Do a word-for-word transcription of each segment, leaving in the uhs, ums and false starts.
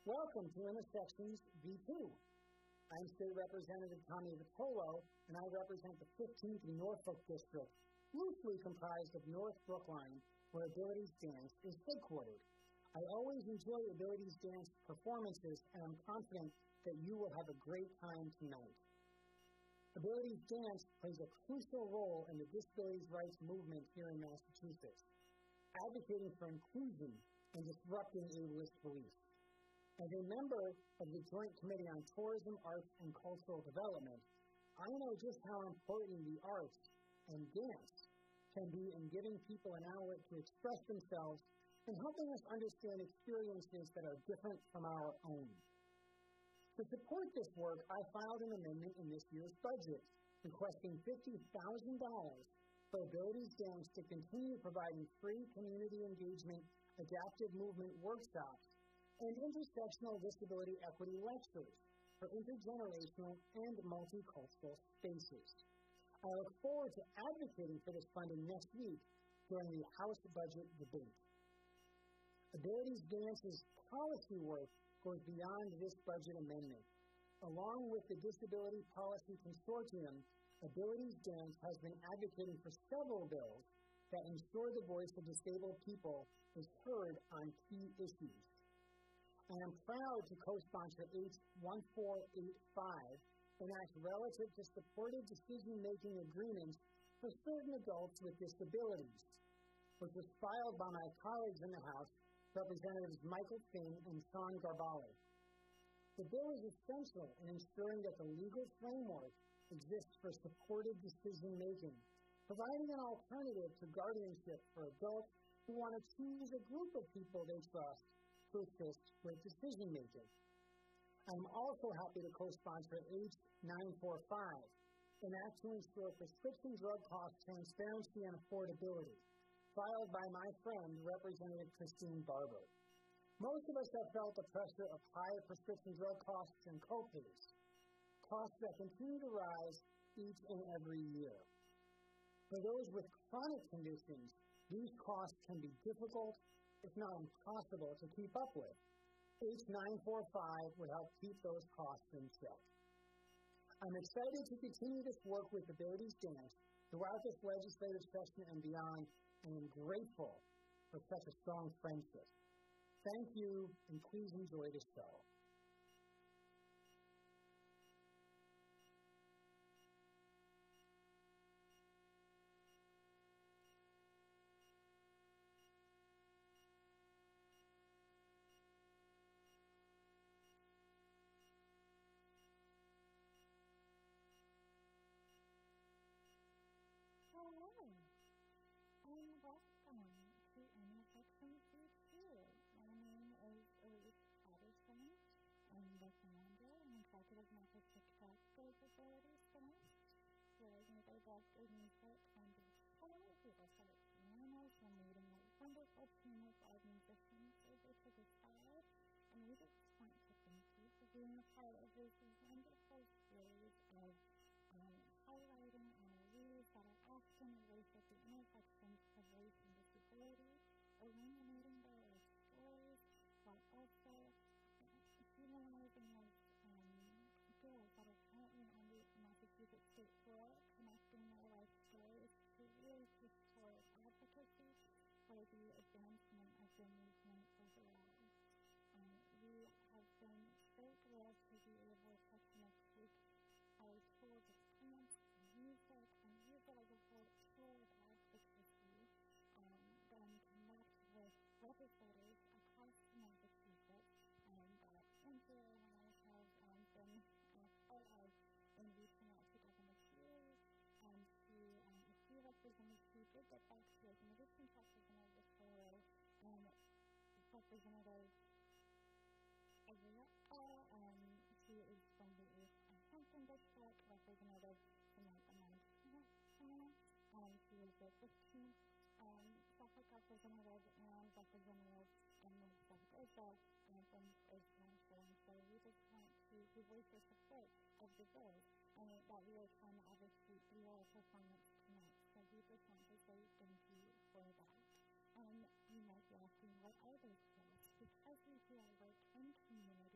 Welcome to Intersections V two. I'm State Representative Tommy Vitolo, and I represent the fifteenth Norfolk District, loosely comprised of North Brookline, where Abilities Dance is headquartered. I always enjoy Abilities Dance performances, and I'm confident that you will have a great time tonight. Abilities Dance plays a crucial role in the disabilities rights movement here in Massachusetts, advocating for inclusion and disrupting ableist beliefs. As a member of the Joint Committee on Tourism, Arts, and Cultural Development, I know just how important the arts and dance can be in giving people an outlet to express themselves and helping us understand experiences that are different from our own. To support this work, I filed an amendment in this year's budget, requesting fifty thousand dollars for Abilities Dance to continue providing free community engagement, adaptive movement workshops, and intersectional disability equity lectures for intergenerational and multicultural spaces. I look forward to advocating for this funding next week during the House budget debate. Abilities Dance's policy work goes beyond this budget amendment. Along with the Disability Policy Consortium, Abilities Dance has been advocating for several bills that ensure the voice of disabled people is heard on key issues. I am proud to co-sponsor H one four eight five, an act relative to supported decision-making agreements for certain adults with disabilities, which was filed by my colleagues in the House, Representatives Michael Finn and Sean Garbale. The bill is essential in ensuring that the legal framework exists for supported decision-making, providing an alternative to guardianship for adults who want to choose a group of people they trust to assist with decision-making. I'm also happy to co-sponsor H nine four five, an act to ensure prescription drug cost transparency and affordability, filed by my friend, Representative Christine Barber. Most of us have felt the pressure of higher prescription drug costs and co-pays, costs that continue to rise each and every year. For those with chronic conditions, these costs can be difficult, if not impossible, to keep up with. H nine four five would help keep those costs in check. I'm excited to continue this work with Abilities Dance throughout this legislative session and beyond, and I'm grateful for such a strong friendship. Thank you, and please enjoy the show. Hello, and welcome to Intersections V two. My name is Elise Patterson. I'm the founder and executive membership director of Abilities Center. Here is my best in music and display. We will start pianos. We're meeting a wonderful team of live musicians over to the side. And we just want to thank you for being a part of this wonderful series of um, highlighting honorees that are often raised at the intersections of race and disability, illuminating their life stories, while also humanizing those um, girls that are currently on the Massachusetts State Tour, connecting their life stories to really push toward advocacy for the advancement of the movement overall. Um, we have been so thrilled to be able to connect with our tools of dance, music, and use it as a whole tool of advocacy, um, then connect with legislators across Massachusetts, and uh, Angela and I have um, been uh, part of in reaching out to Governor Keeley and to um, a few representatives who did get back to us, in addition to Representative Vitolo and Representative Azaretta, um, who is from the East and Hampton District, Representative Samantha Montana, um, who is the fifteenth um, Suffolk Representative, and Representative Emily Zaragoza, and from Israel. So we just want to we voice our support of the bills and that we are trying to advocate through our performance tonight. So we just want to say thank you for that. Um, you might be asking, what are those bills? Because we do our work in community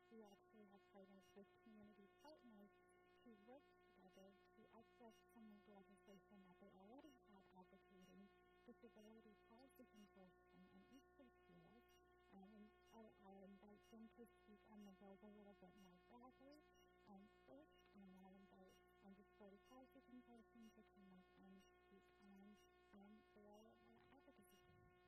we actually have partnered with community partners to work together to uplift some of the legislation that they already have advocating disability policy enforcement in each of the fields. And I'll, I'll invite them to speak on the bills a little bit more broadly um, first, and I'll invite um, disability policy consultants to come up and speak on um, their uh, advocacy.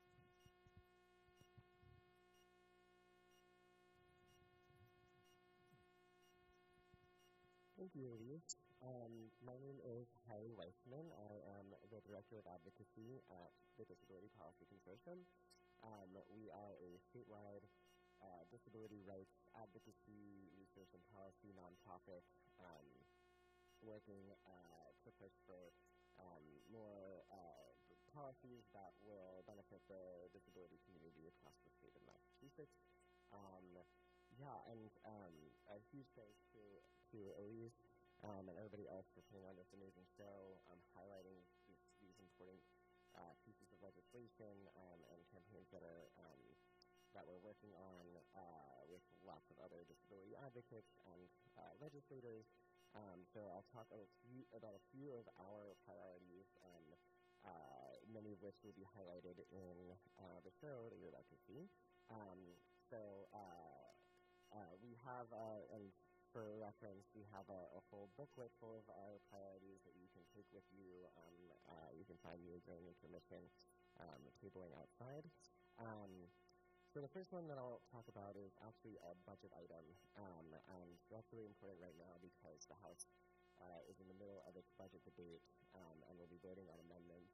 Thank you, Elise. Um, my name is Harry Weissman. I am the Director of Advocacy at the Disability Policy Consortium. Um, we are a statewide uh, disability rights advocacy, research, and policy nonprofit um, working uh, to push for um, more uh, policies that will benefit the disability community across the state of Massachusetts. Um, yeah, and um, a huge thanks to, to Elise um, and everybody else for putting on this amazing show, um, highlighting these, these important uh, pieces of legislation um, and campaigns that are um, that we're working on uh, with lots of other disability advocates and uh, legislators. Um, so I'll talk a few, about a few of our priorities, um, uh, many of which will be highlighted in uh, the show that you're about to see. Um, so uh, uh, we have, uh, and for reference, we have a, a full booklet full of our priorities that you can take with you. Um, uh, you can find these during intermission, um, tabling outside. Um, So the first one that I'll talk about is actually a budget item, um, and that's really important right now because the House uh, is in the middle of its budget debate, um, and we'll be voting on amendments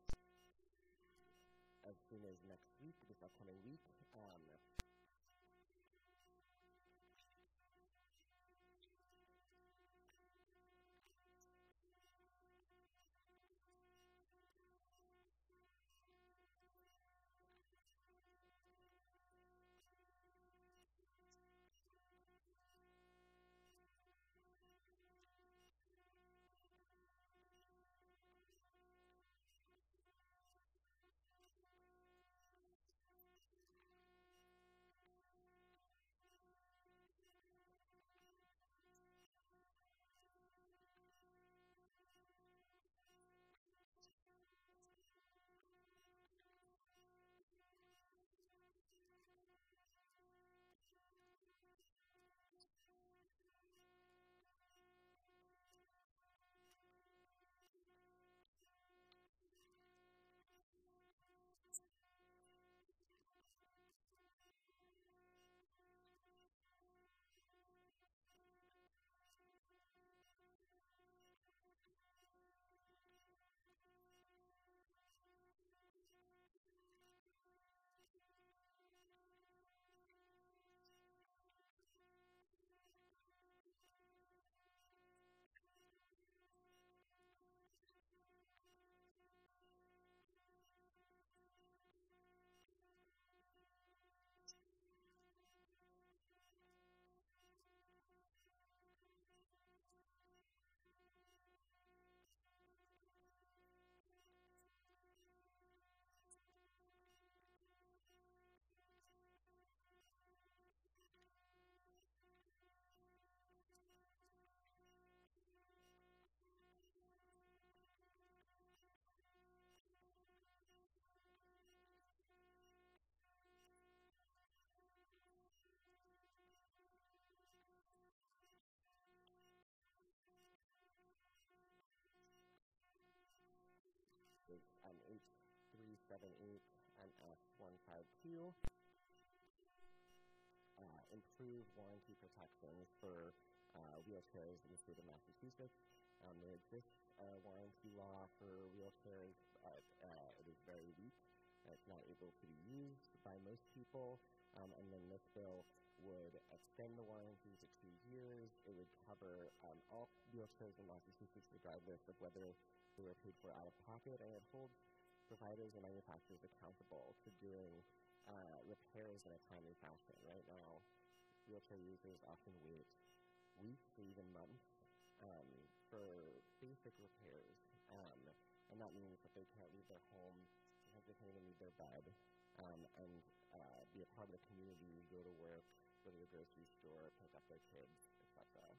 as soon as next week, this upcoming week. Um, is um, H three seven eight and F one five two. Uh, improve warranty protections for uh, wheelchairs in the state of Massachusetts. Um, there exists a warranty law for wheelchairs, but uh, it is very weak. It's not able to be used by most people, um, and then this bill would extend the warranty to two years. It would cover um, all wheelchairs in Massachusetts regardless of whether they were paid for out of pocket, and it holds providers and manufacturers accountable to doing uh, repairs in a timely fashion. Right now, wheelchair users often wait weeks or even months um, for basic repairs, um, and that means that they can't leave their home because they can't even leave their bed um, and uh, be a part of the community, go to work, go to the grocery store, pick up their kids, et cetera.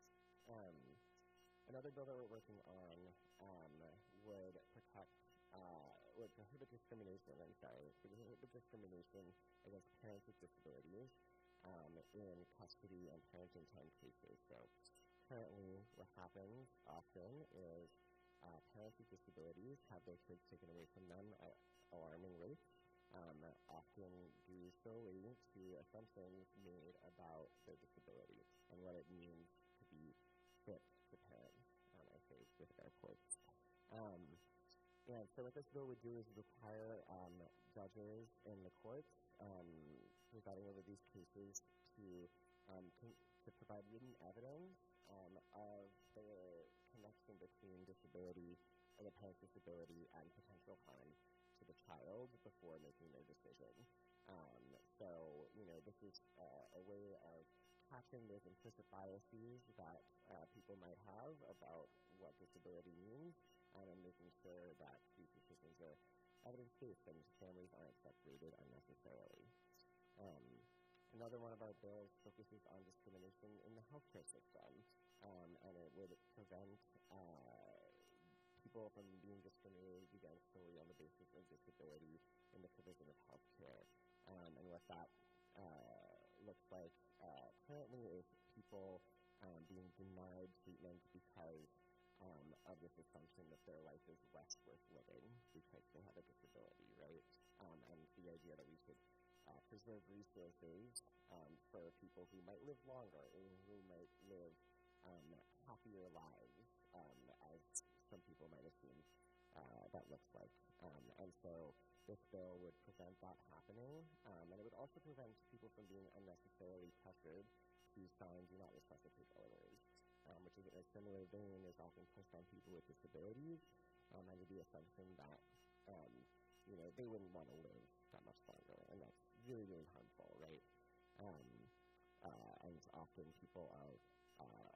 Um, another bill that we're working on um, would protect, uh, would prohibit discrimination, I'm sorry, prohibit discrimination against parents with disabilities um, in custody and parenting time cases. So currently what happens often is uh, parents with disabilities have their kids taken away from them at alarming rates, um, often due solely to assumptions made about their disability and what it means to be fit to parent, um, I say with air quotes. Um, and so what this bill would do is require um, judges in the courts um, presiding over these cases to um, con- to provide written evidence um, of the connection between disability and the parent's disability and potential harm to the child before making their decision. Um, so, you know, this is uh, a way of catching those implicit biases that uh, people might have about what disability means, um, and making sure that these decisions are evidence-based and families aren't separated unnecessarily. Um, another one of our bills focuses on discrimination in the healthcare system, um, and it would prevent uh, people from being discriminated against solely on the basis of disability in the provision of healthcare. Um, and what that uh, looks like uh, currently is people um, being denied treatment because um, of this assumption that their life is less worth living because they have a disability, right? Um, and the idea that we should uh, preserve resources um, for people who might live longer or who might live um, happier lives, um, as some people might assume uh, that looks like. Um, and so this bill would prevent that happening, um, and it would also prevent people from being unnecessarily pressured to sign do not resuscitate orders, um, which is in a similar vein is often pushed on people with disabilities, um, under the assumption that, um, you know, they wouldn't want to live that much longer, and that's really, really harmful, right? Um, uh, and often people are uh,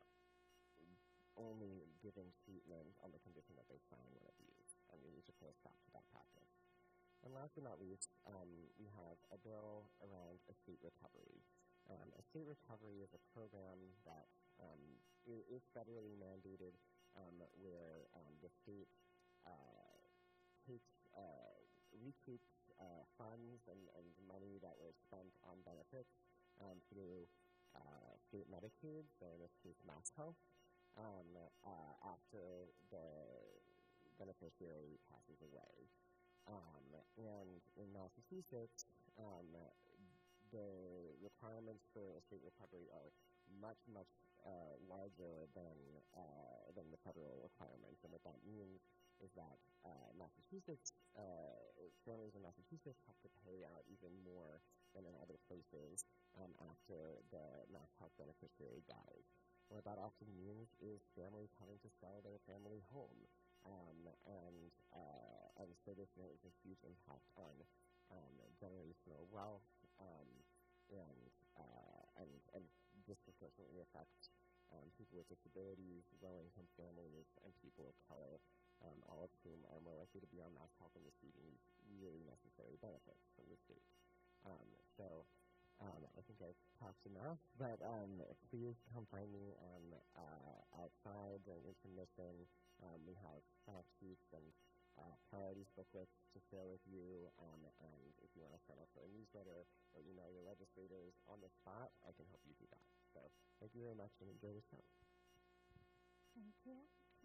only giving treatment on the condition that they sign when abused, and we need to put a stop to that practice. And last but not least, um, we have a bill around estate recovery. Um, estate recovery is a program that um, is, is federally mandated, um, where um, the state uh, takes, uh, recoups uh, funds and, and money that was spent on benefits um, through uh, state Medicaid, so in this case Mass Health, um, uh, after the beneficiary passes away. Um, and in Massachusetts, um, the requirements for estate recovery are much, much uh, larger than uh, than the federal requirements. And what that means is that uh, Massachusetts, uh, families in Massachusetts have to pay out even more than in other places um, after the Mass Health beneficiary dies. What that often means is families having to sell their family home. Um, and, uh, and so this has a huge impact on um, generational wealth, um, and, uh, and, and disproportionately affects um, people with disabilities, low-income families, and people of color, um, all of whom are more likely to be on Mass Health and receiving these really necessary benefits from the state. Um, so um, I think I've talked enough, but um, please come find me um, uh, outside during intermission. Um, we have fact sheets and uh, priorities booklets to share with you, um, and if you want to sign up for a newsletter or email your legislators on the spot, I can help you do that. So thank you very much and enjoy your show. Thank you.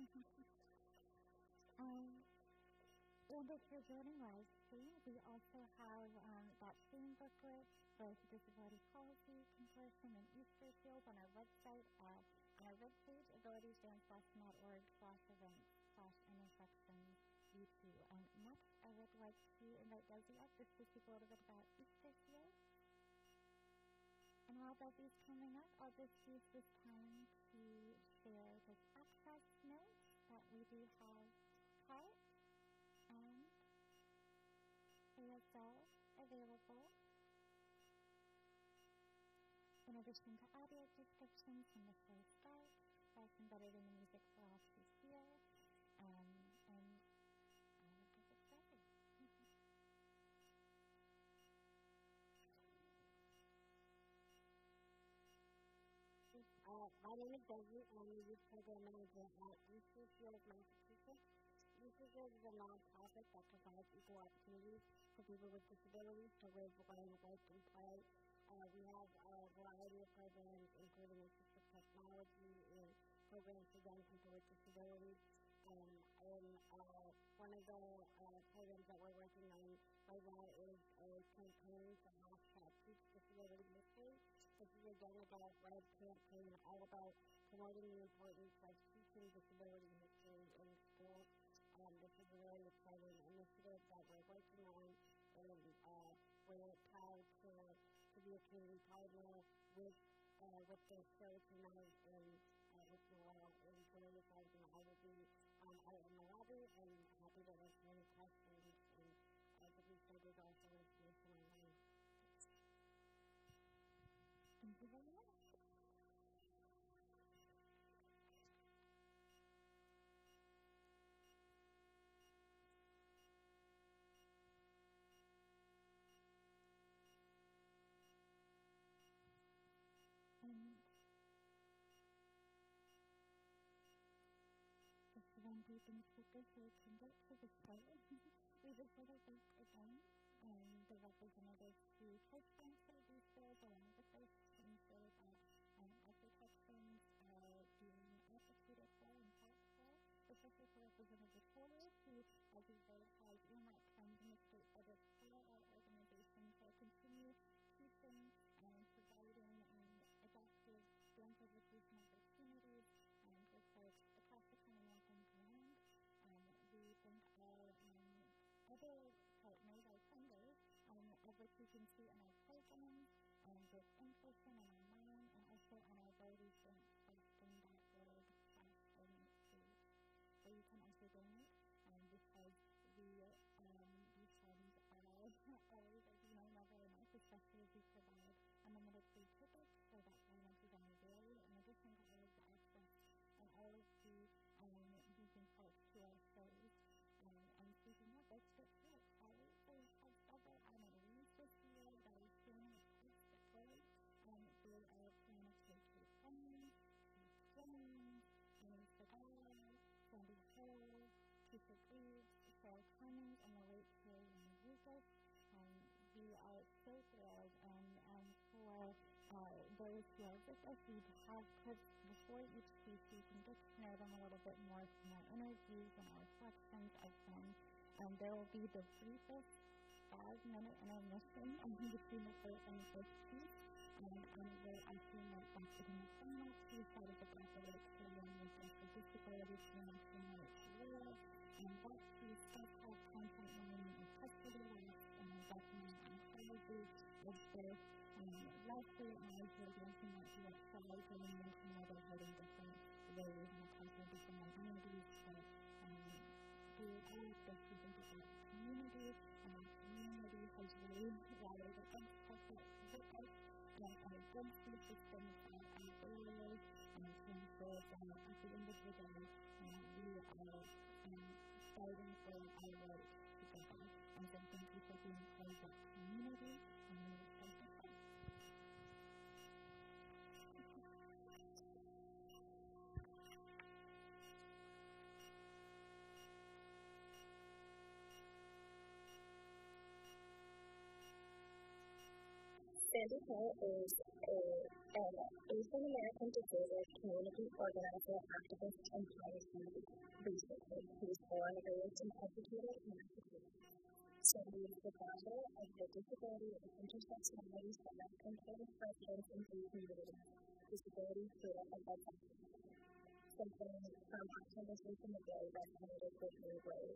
um, and if you're joining live stream, we also have um, that same booklet with disability policy, consortium, and Easter seals on our website at on our webpage, abilitiesdance.org slash events slash intersections U two. And next, I would like to invite Desi up just to speak a little bit about Easter seals. And while Desi's coming up, I'll just use this time to share this access note that we do have CART and A S L available. In addition to audio descriptions from the full start, that's embedded in the music for all to hear, um, and I will get it started. my name is Debbie. I'm the youth program manager at U C Field, Massachusetts. U C Field is a nonprofit that provides equal opportunities for people with disabilities to live, learn, work, and play. Uh, we have a variety of programs, including assistive technology and programs for young people with disabilities. Um, and uh, one of the uh, programs that we're working on right now is a campaign to hashtag Teach Disability History. This is again about Red campaign, all about promoting the importance of teaching disability history in schools. Um, this is a really exciting initiative that we're working on, and uh, we're proud to, to be a community partner with uh, with the show tonight and uh, with Noel and Julia Guys, and I will be um, out in the lobby and happy to answer any questions, and uh, the legislators also information online. Thank you very much. Um, just one deep in the speaker, so we can get to the start. We just sort of think again, um, the representatives who co-sponsor these bills along with us, and so that um, as the texans are being advocated for and fought for, especially for Representative Taylor, who, as you know, has earmarked funds in the state budget for our organization to continue teaching and providing um, adaptive STEM education opportunities um, for folks across the Commonwealth and beyond. Um, we think our um, other partners, our funders, um, of which you can see in our programs, um, both in person and online, and also on our ability to trusting dot org slash donate page, where you can also donate, um, because we, um, these funds are always, as you know, never enough, especially as we provide unlimited free tickets, so that finances are available, in addition to all of the access and all of the um, using parts to our shows. Um, and speaking of, let's get to it, right? So we have several honorees this year that are feeling expressed support um, through our piano K K Fund, James, Amy Segala, Sandy Hill, Keisha Greaves, Sarah Clemens, and the late Terry Lucas. Um, we are so thrilled, and um, for uh, those who are with us, we have tips before each piece so you can get to know them a little bit more from our interviews and our reflections of them. Um, there will be the briefest five-minute intermission um, between the first and the first piece, um, and we're asking that Doctor McDonald, who started the Graduate Program with Social Disability Promotion and Career, and that piece does have content warning and custody rights and document oncology of both um, largely largely looking at the outside going into motherhood in different ways and across our different identities. So um, through all of this, we think about the community, and our community has really rallied against corporate with us, and our good food systems are our barriers, and in terms of uh, at the end of the day, um, we are um, fighting for our rights together. And so thank you for being part of that community, and we will start with that. Sandy Hill is a, an Asian American disabled community organizer, activist, and policy researcher who was born, raised, and educated in Massachusetts. Sandy is the founder of the Disability and Intersectionality Center and co-host residents in three communities, Disability, Freedom, and Education. Something from our conversation today resonated with me was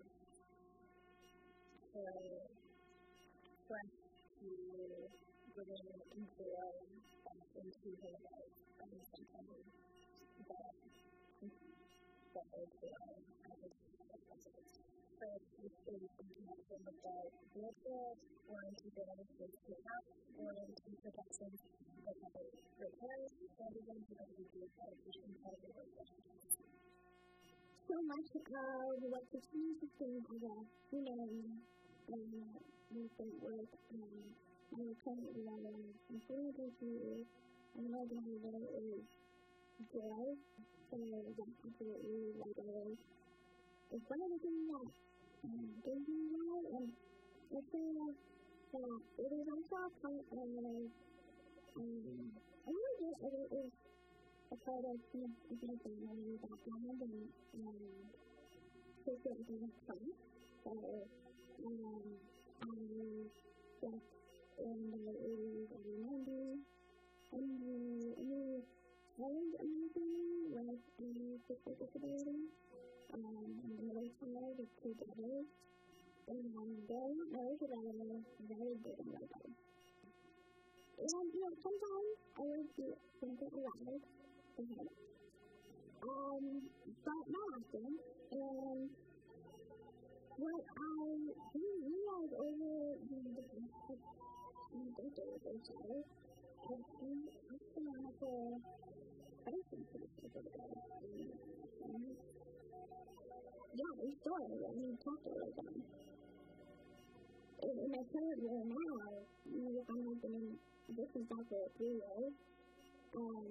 her quest to bringing joy back into her life, and something that that is joy as a president. So this is in connection with the wheelchair, wanting to get anything to up, wanting to protections that have repairs, and even to go to the education part of the organization. So much of what the change has been about humanity and recent work, um, and currently I am employed with you, and my behavior is joy. So, yeah, absolutely, like, I, it's one of the things that um, gives me joy, and I feel like that it is also a part of, um, I don't know if it is a part of my family background and, um, social class. So, um, I worked in the eighties and nineties, and we, we learned amazingly with a physical disability, um, in the military with two brothers, and um, they know each other very good and well. And, you know, sometimes I would be something alive to him. Um, but not often, and what I do realize over the past decade or so is the astronomical prices of disability. And, yeah, we still, and we talk to them. In, in my current role now, you know, if I'm working in this is after three years, um,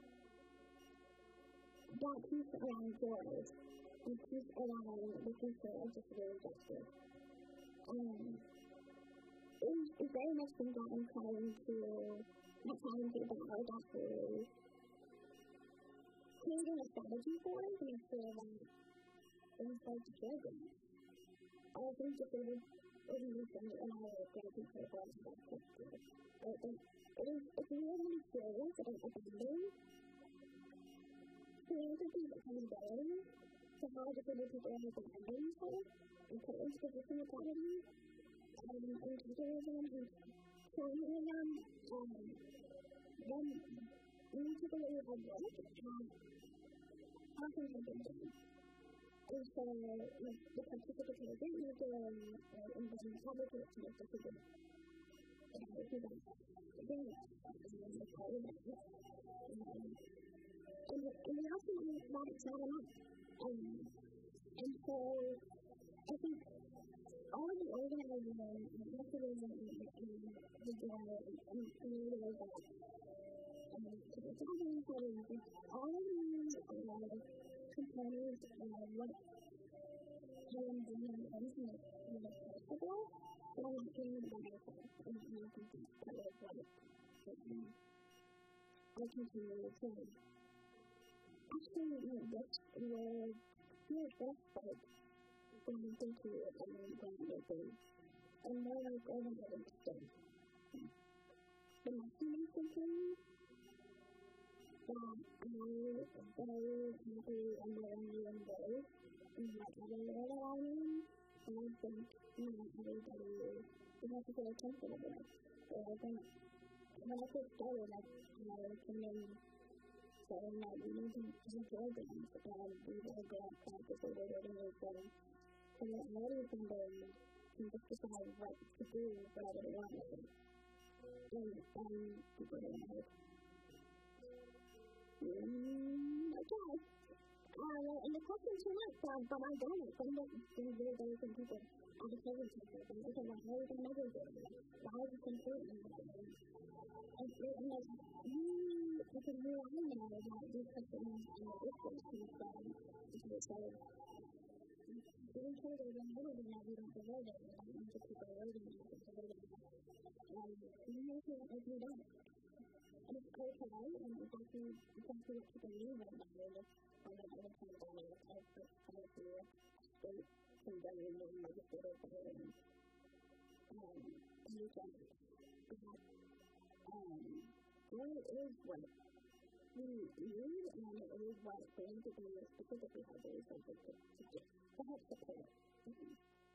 that piece around joy, and piece around the future of disability justice, um, is, is very much things that I'm trying to, not trying to, but I was actually creating a strategy for to make sure that things start to care them. I think disability organization and I are therapy programs that take place. It is, it is, it's really serious about abandonment, philanthropy and accountability, to how disabled people are abandoned themselves and put into position of poverty, um, and capitalism and colonialism, um, then we take a look at work and often have been done. And so, like, the participatory grant maker and environment advocates make decisions. And I see that again, and it's all of that. Um, and, and we also know that it's not enough. Um, and so, I think all of the organizing and activism and, and the joy and creative that um, to the gathering party, I think all of these are components of what I am bringing into it possible, but I'm not doing it by myself. And I think that's part of what I continue to actually, you know, this was huge website when I think to it and then groundbreaking and more like organizing stuff. The mechanism thing that I am very happy and very embrace in whatever way that I am, and I think not everybody is necessarily comfortable with. So I think when I first started, I, I came in saying that we need to do programs and we need to go out practices or organizing. And then already somebody can just decide what to do, whatever they want to do. And, and people are like, Mm, okay. Uh, and the question too much, um, but I don't know. Some of these very, very some people are the present people. And okay, well, how are we going to measure this? Why is this important? And, and like, you, because you I know that these questions and the issues come from, because so, being told over and over again that we don't deserve it, we don't want to keep our word and we don't deserve it. And you know, if you don't. And it's okay, and it's actually, it's actually what people need right now. They're just on the other side of the as the policy of state condemning and legislators and um, you can that um, well, it is what we need, and it is what philanthropy specifically has a resources to, to do, to help support. Mm-hmm.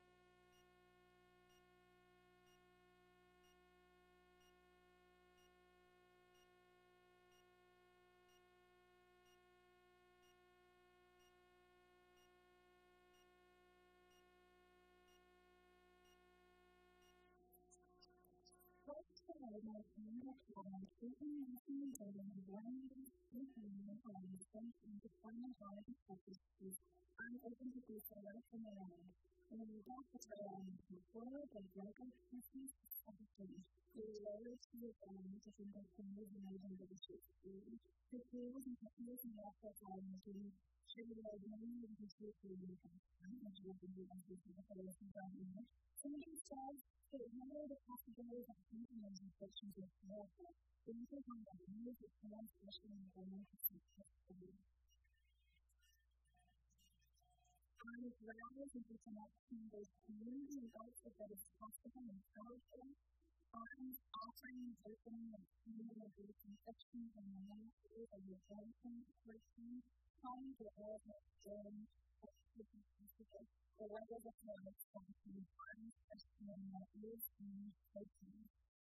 My parents are taking me to the one weekend on the state and to find out the practices. I'm open to do so right from around. When we got to around before the local species of the state, we learned to um, different things and moving to the street. The tools and techniques and also um, doing sugar learning and the street food and the working with the people. Some of these jobs, so what are the possibilities of thinking and reflections of character? These are kind of news that someone especially in the government is I'm glad that you can action those community results that is possible and powerful. I'm offering open and community-based infections and analysis of the development person, trying to elevate joy the levels of knowledge from the farms, especially in my ears and protein.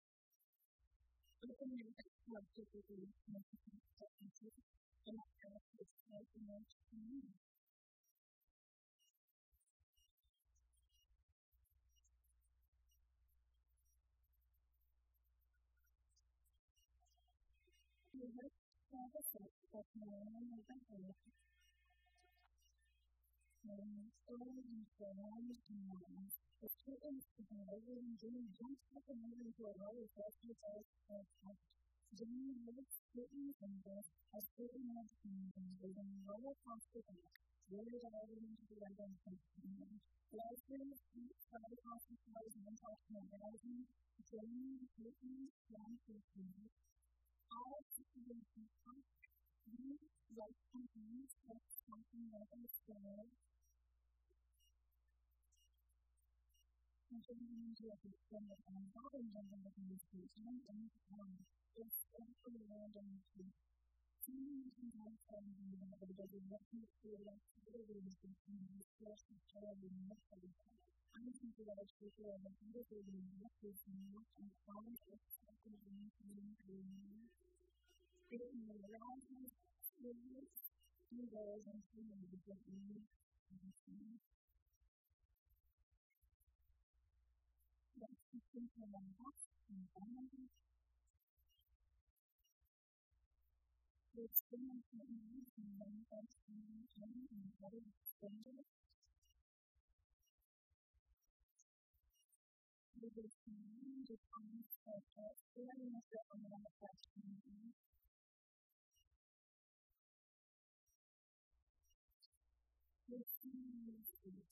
Open and effective typically significant techniques and practice like the most community. We hope to have a set of knowing of the earth, and story and form and mind. The students to be able to do just like a moving to a role of exercise and touch. Doing work, students, and work as students and students within the role of the back, really diving into the weapons and training. Libraries, study hospitals, and talking about housing, training, treatment, and treatment. All students and staff, youth, like companies, like something like a school, and getting into a system of involving them in the conversation and um, it's actually random to see sometimes from the that is working through the activities and the source of joy and mystery. I think that it's people and the people who are working and working on it, something that needs to be doing. Speaking of rising, students, and those and students that need that's the simple and that's the family. The experience that we use in the manifest communication and other exchanges. We will continue to find that experience that we manifest communication. The experience is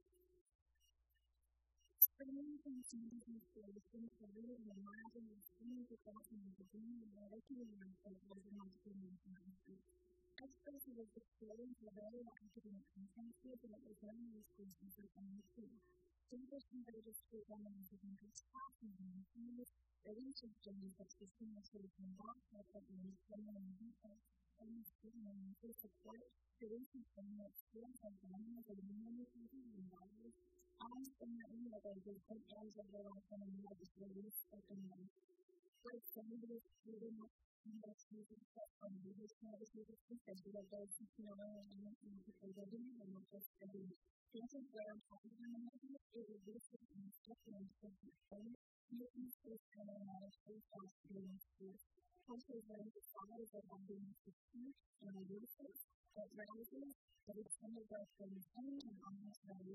Springing from changes in creation, career, and imagine the experience of God in the beginning and working in myself as a multi-dimensional. Experts was exploring for very academic intensive and it was learning these courses with M I T. English converted to women with English classes and English, the research journey of systematic and that type of things, women and people, and student and peer support, the research journey of skills and learning of the human and values. I'm certainly that I did some areas of their life and I know this release of the money. Like somebody is really not that's using stuff on the business services because we have those who know and anything that they're living and not just every this is where I'm talking about it is this is in the second and second phone making space and analyze space as doing space. Also very decided that I'm doing secure and I use it that rises that it's under the same thing and almost very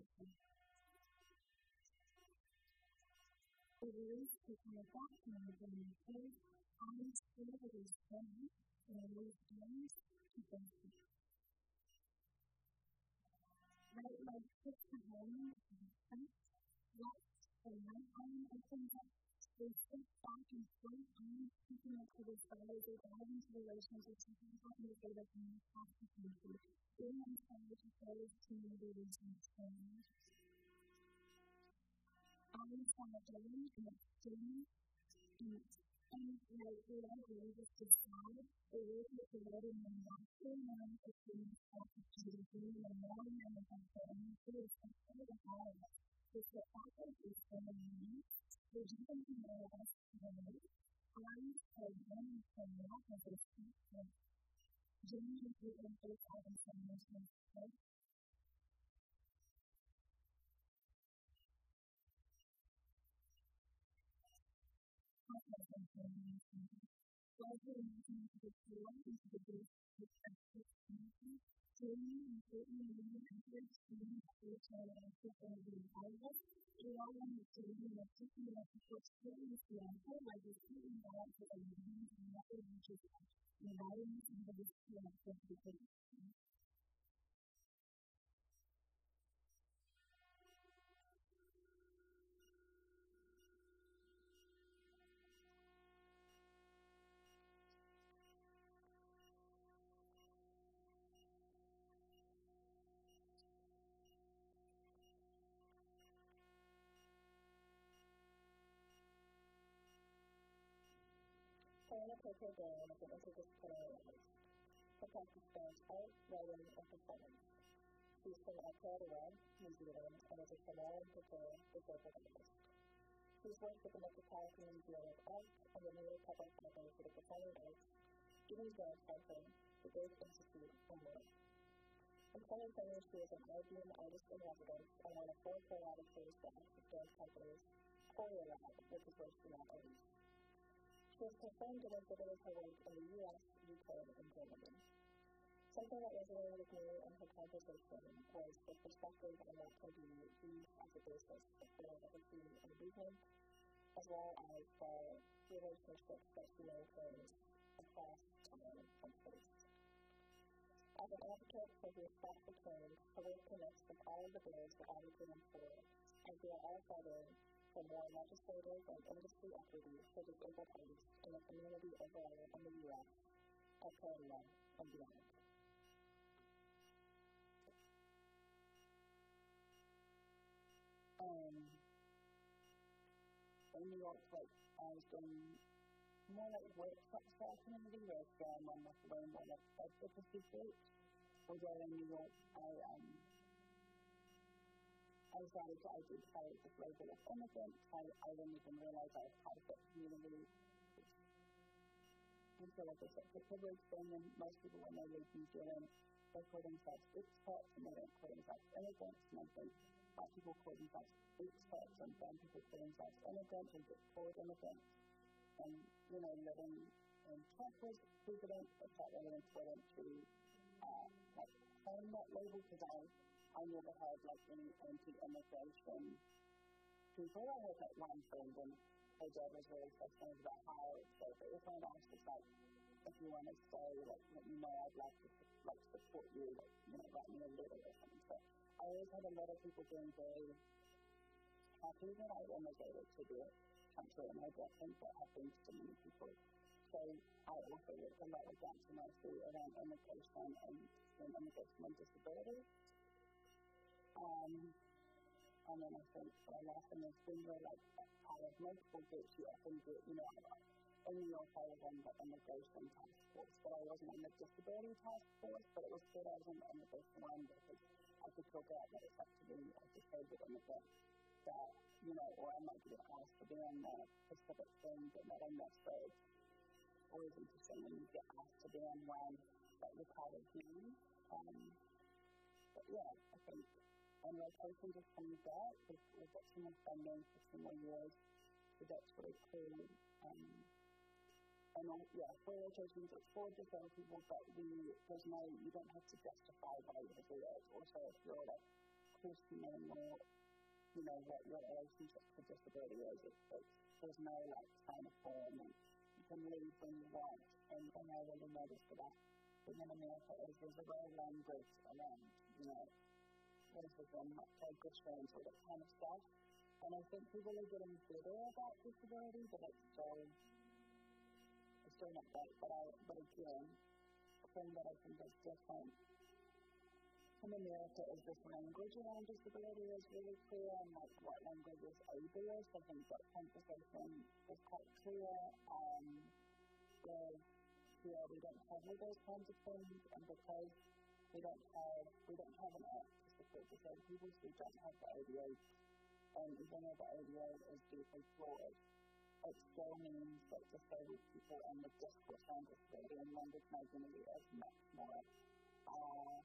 The release is my back and the burning place. I'm still with his friends and I lose hands to thank you. Right leg sits behind and front, left, and right arm opens up. They sit back and front arms keeping up to the side as they dive into relationships with people in the data from the past to future, being inspired to close community relations. I'm solidarity and exchange and and like we are going to decide the way to create a natural manifestation of activity and more manifestation is considered the highest. If the author is feminine, the different to know us today, I are one from that as a speaker. Genuine people take out information first. Gradually moving into the floor into the base of the community, training and creating new methods to use spiritual and sustainable environment, we all want to, you know, taking the experience, you know, whole life is taking the life of the needs and method which is uniting somebody to access the thing. So in a cultural game, it's an interdisciplinary artist. Her practice spans art, writing, and performance. She's from Aotearoa, New Zealand, and is a Samoan performer with vocal artist. She's worked with the Metropolitan Museum of Arts and the New Public Library for the Performing Arts, Guinea Grant Center, the Grace Institute, and more. In twenty twenty, she was an I B M artist in residence and one of four co-auditors for active dance companies, Choreo Lab, which is where she now owns. She has performed and exhibited her work in the U S, U K, and Germany. Something that resonated with me in her conversation was the perspective on what can be used as a basis for creativity and movement, as well as the relationships that she maintains across time and space. As an advocate for the respect for change, her work connects with all of the bills we're advocating for, and we are all fighting for more legislators and industry equity for disabled artists in the community overall in the U S, Australia, and beyond. Um, in New York, like, I was doing more like workshops for our community, where um, I'm like learning more like advocacy groups. Although in New York, I um, I decided to identify with this label of immigrant. I, I didn't even realize I was part of that community. And so like it's a privilege thing, and most people when they leave New Zealand, they call themselves expats, and they don't call themselves immigrants. And I think white people call themselves expats, and brown people call themselves immigrants, and get called immigrants. And, you know, living in Trump was president, I felt really important to, uh, like, claim that label, because I, I never had, like, any anti-immigration people. I had, like, one friend, and her dad was really fascinated about how it's so, but every time I asked, it's like, if you want to stay, like, let me know, I'd like to, like, support you, like, you know, write me a letter or something. So I always had a lot of people being very happy that I immigrated to the country, and I don't think that happens to many people. So I also work a lot with Dance and Mercy around immigration and, and immigration and disability. Um, and then I think the last thing is when you're like part of multiple groups, you often get, you know, in New York I was on the immigration task force, but I wasn't on the disability task force, but it was good I was on the immigration one because I could talk about that it's up to be a disabled immigrant. That, you know, or I might get asked to be on the specific things and that I'm not so always interesting when you get asked to be on one that requires you. Um, but yeah, I think and location just comes out because we've got some more funding for some more years, so that's really cool. Um, and all, yeah, for locations it's for disabled people, but we, there's no, you don't have to justify why you're there. Also, if you're like questioning or you know, what your relationship to disability is. It's, it's, there's no, like, sign of form, and you can leave when you want. And, and I really noticed that being in America is there's a lot of language around, you know, racism, migration, all that kind of stuff. And I think people are getting better about disability, but it's still, it's still not great. But, I, but again, the thing that I think is different in America is this language around disability is really clear, and like what language is ableist. I think that conversation is quite clear. Um, whereas here we don't have all those kinds of things, and because we don't have we don't have an act to support disabled people, so we don't have the A D A, and even though the A D A is deeply flawed, it still means that disabled people and the discourse on disability and language identity is much more uh,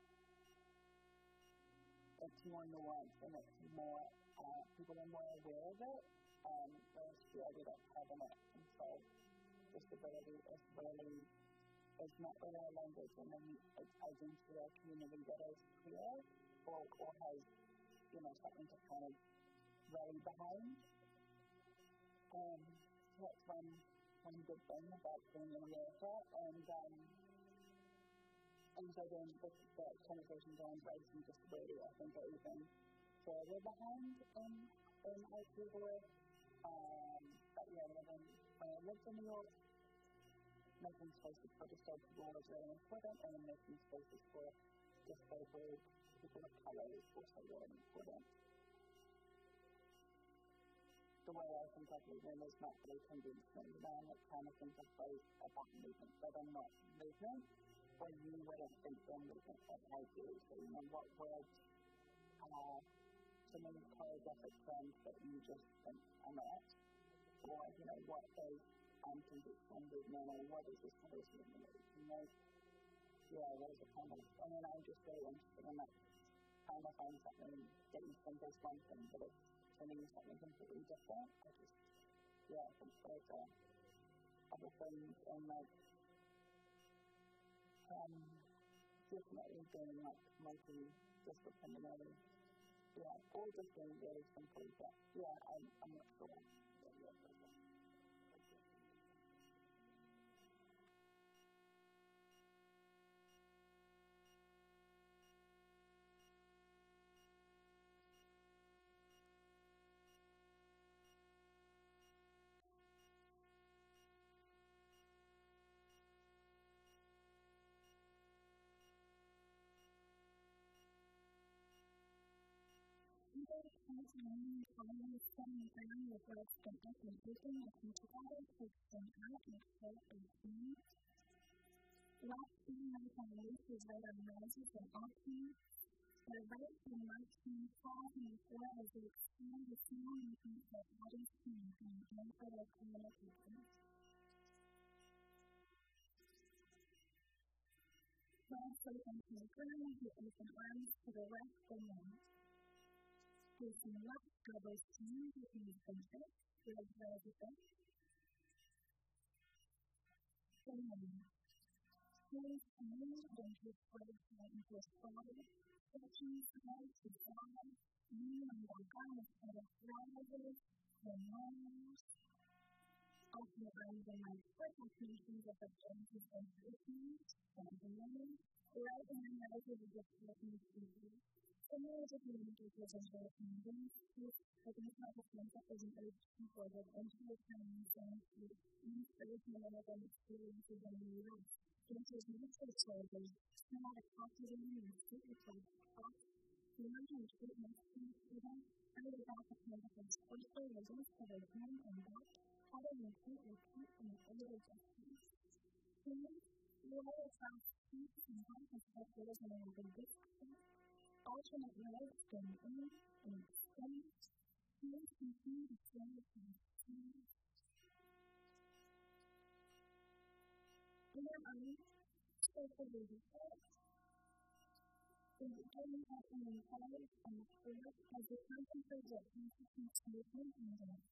it's more nuanced and it's more, uh, people are more aware of it, um, whereas here we don't have an act, and so disability is really, is not really a language and then it's identity or community that is clear or, or has, you know, something to kind of really behind. Um, that's one, one good thing about being in America, and um, and so then the, the conversations on race and disability, I think, are even further behind in, in our people. Um, but yeah, when, when I lived in New York, making spaces for disabled people was really important, and making spaces for disabled people of color is also really important. The way I think of movement is not very conventional, you know, and it kind of think of those about movements that are not movement, where you wouldn't think they're movement like I do. So, you know, what words are some of the choreographic terms that you just think are not, or, you know, what is unconventional movement, or what is this kind of movement, you know, yeah, those are kind of, I mean, I'm just very interested in that, trying to find something that you think is one thing, but it's turning into something completely different. I just, yeah, I think there's uh, other things, and like, um, definitely being like multi-disciplinary, yeah, or just being really simple, but yeah, I'm, I'm not sure. Yeah, yeah, yeah. People come to me and call me spending time with what's been up and taking a future together to spend out and hope and dream. Last thing my family is right on rises and often, the right and marching fall in the floor as they expand the small movements that bodies can and anchor their communications. God's open to the ground who open arms to the rest of the land. Facing left, elbows to you, with knees bent, legs raised a bit. Standing. Hands to you, then twist forward into a spiral. Stretching side to side. Knee and back arm is kind of rises, then lowers. Alternate arms and legs foot alternations of the joints and positions, and then right hand rises as if looking to you. Similar to communicators and correspondence, this identifies a concept as an urge to forward into the time zone to use urgent and experiences in the U S. Answers multiple soldiers, somatic activating and state-required thoughts, beyond and treatment, even further back of campus, also results of a hand and back, pattern and feet repeat in the older distance. Hands, roll across feet and back as calculators in another distance. Alternate legs going in and extend. Hands continue to flow from the hands. Inner arms, circle baby legs. Beginning at the inside and the floor as the concentrate of consistent movement and dance.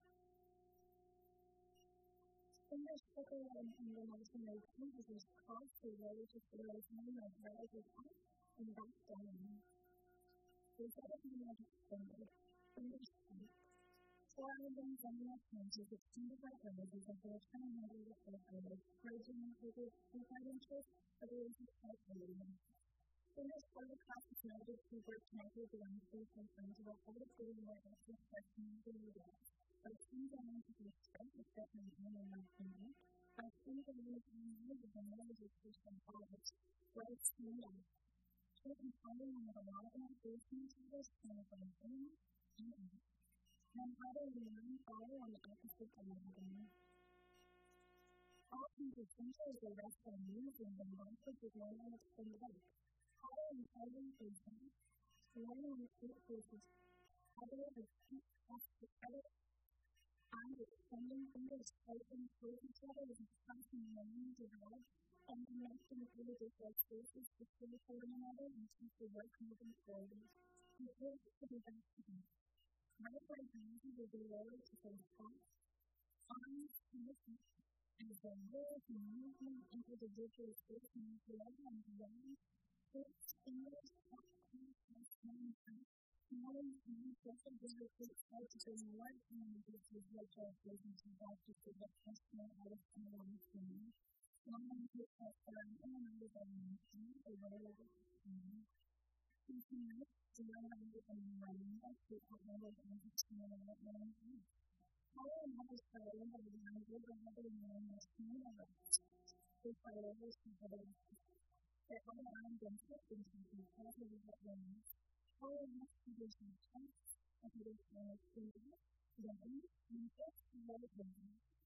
Fingers circle around in the motion of feet as you cross the way to the right hand as rises up and back down. The other hand is extended, fingers tight. Forearms and feminine hands is extended by elbows as they are trying to handle the forearms, bridging over two-side inches, otherwise it's quite leading. Fingers float across the connected keyboard connected to one face and front of the whole sitting more active person than the other. By skin down to the straight, except my hand and left hand. By skin down to the nose of the nose is pushed and forward. Right skin up. Keep and following on the wall facing to the skin from in and out. Then other hand follow on the opposite diagonal. All consistency is the rest of moving and also the one on the skin leg. Other and other facing. One on the feet faces. Other is feet up together. And extending fingers open towards each other as it's crossing the line divide and connecting through the different spaces between one another and keep the work moving forward. You hold to the back again. Right leg rises as they lower to the front. Arms and the feet as they roll the movement into the visual space and below and beyond. Hips, fingers, top, and hands, and Now, we just a bit of it out to the more and this is what our business is about to see the customer out of the one thing. One of the customer and another dimension, a way of explaining. Something else, the other end of the mind, I think what I was understanding at one time. How I never started by the language of other men as communities. They follow this together. That one arm and systems can be positive at once. How I must be this intense, as it is one of freedom, living, and just what it is.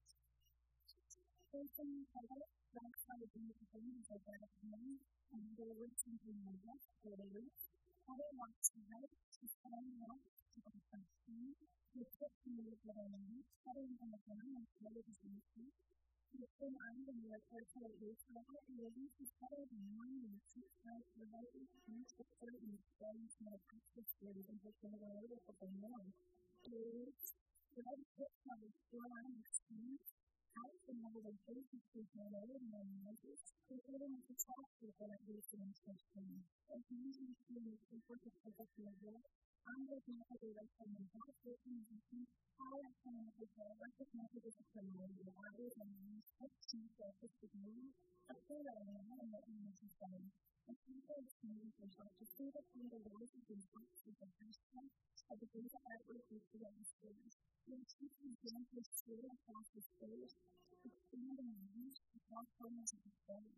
Facing other, like how the beautiful is a better man, and they would simply know that, or they would. Other wants to help, to find out, to go from pain, to put to move what I need, other than the ground and flow of his mission. The same arm and the personal use level, and release is better than one and the six times realizes and support and experience more practice skills and sustainable leadership and more. Release, red tips on the four arm experience, out and over the basic people lower than their noises, including the success people at least in instruction. And using students to support the purpose level, I'm looking at the rest of the health organization, how I can prepare recognize the disciplinary values and use teaching focus to do a full learning and what we need to say. And people experience themselves to see the kind of ways of impact with the person of the data artwork we see on the stage. And teaching examples straight across the stage, expanding the use of all forms of the stage.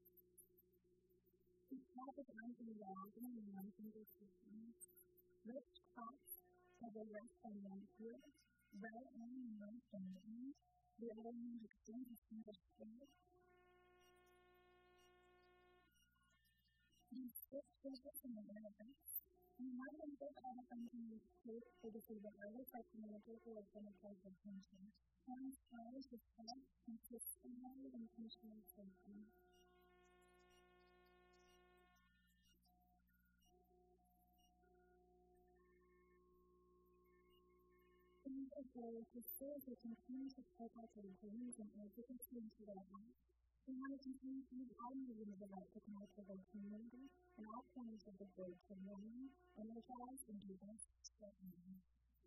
The topic I'm going to log in and one single system. Rich talks of the rest and one good, red and one and one, the other one exchange of single state. These six focus on the relevance. And one of them all comes in this case for the figure early psychometric or benefit attention. One tries to help and to stimulate and control thinking. These are goals to still to continue to take out their dreams and advocacy into their life. We want to continue to use all mediums of our technology of our community and all forms of the good to learn, energize, and do best for them.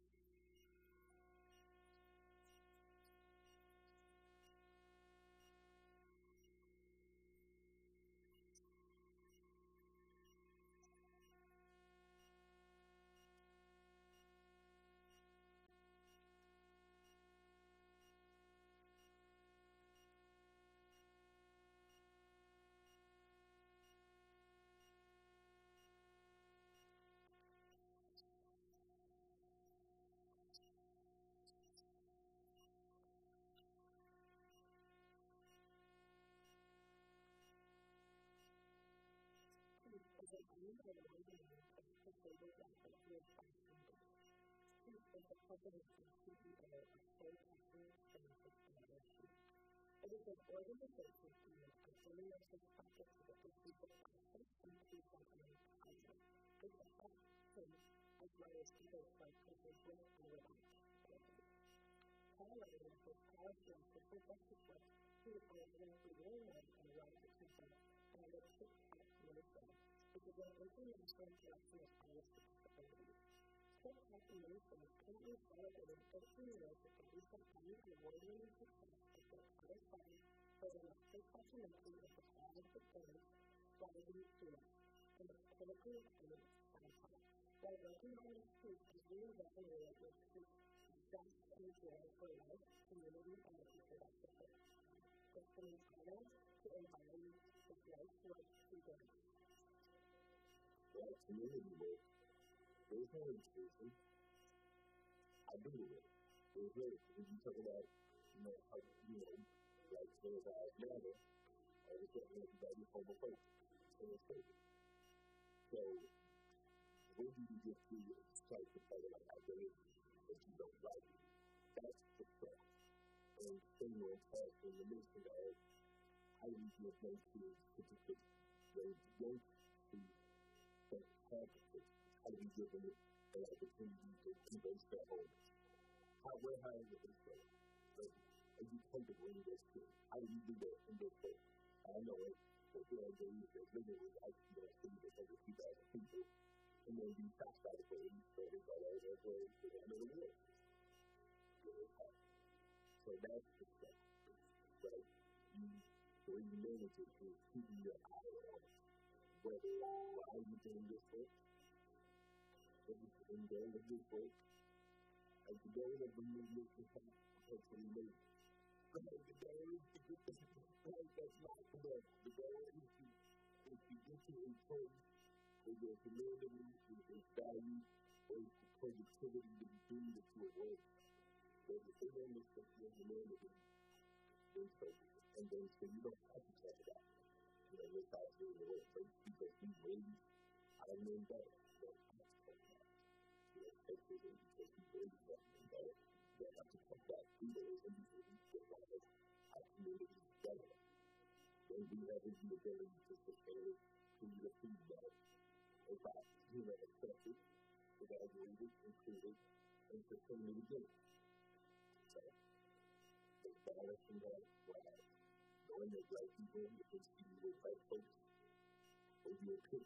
It is an organization to use affiliated practice to get people access and to something culture. It affects them as well as people like position and without. However, it is powerful and simple support to the president to realize and run the people and it takes up ministry. It is an international collection of highest disabilities. Six population is currently celebrating fifteen years of the recent Emmy award-winning success of their other study for the master documentary of the climate of change, driving students, in its critically acclaimed sci-fi. While working on this piece is reinventing relationships just and joy for life, community, and the future of the world. It's been an honor to embody this life work together. Well, community work. There's no education. I do it. There's no, if you talk about, you know, how, you know, like, there's a matter, I was talking about everybody homophobic. So it's fake. So, when do you get to start to tell about identity that you don't like? That's the problem. And criminals have been the mission of how do you give those kids particular, those young kids that have the how do we give them an opportunity to embrace their home? How, where, how is it this way? Like, are you comfortable in this thing? How do you do that in this way? I know it, but there are days that living with actually in a city that's over two thousand people, and then be taxed by the police, so they go all over for the end of the war. So that's the stuff, right? You, the way you manage it is keeping your eye on whether, why are you doing this work? What is the end goal of this work? And the goal of the movement is to hopefully make it. The goal is to get the right, that's not the goal. The goal is to, is to get to a place where your community is, is valued, or is the productivity to be doing it to a work. So if they don't respect your community, then so, and then so you don't have to talk about it. You know, this house is the work. They because these ladies, I don't know better. You don't have to talk about it. You know, take it in because these ladies don't know better. You don't have to talk about it. Either way, and because we get out of our community better. Then we have the ability to sustain it, to the feedback, in fact, you know, accept it, evaluate it, improve it, and sustain it again. So, the balance in that, wow, knowing that black people, you can see with black folks, or you're a kid,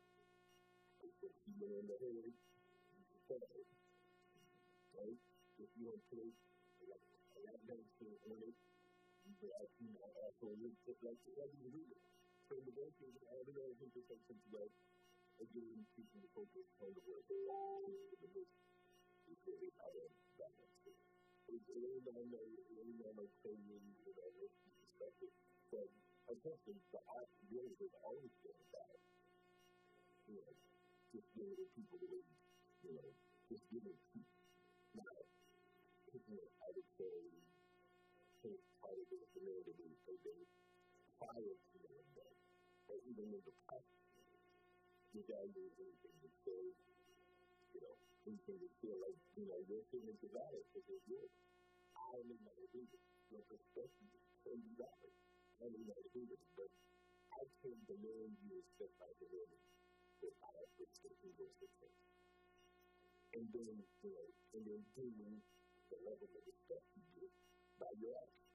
or you're people in the head, you can tell it, right? If you don't play, like, a lot of them can earn it, you can actually not also live, like, like you do it. So, the work is, all the other intersections, like, again, keeping the focus on the work, the mission, is really how to balance it. It's really not no, really not no crazy, you know, this perspective. But essentially, the art really has always been about, you know, just giving the people the way, you know, just giving people, not picking it out of the take part of the community so they prior to the window, or even in the past, the value of anything that says, you know, anything that feel like, you know, your feelings are valid because they're good. I don't know how to do this. Your perspective can be valid. I don't know how to do this, but I can demand you to step out the way without restricting your success. And then, you know, and then doing the level of respect you get by your actions.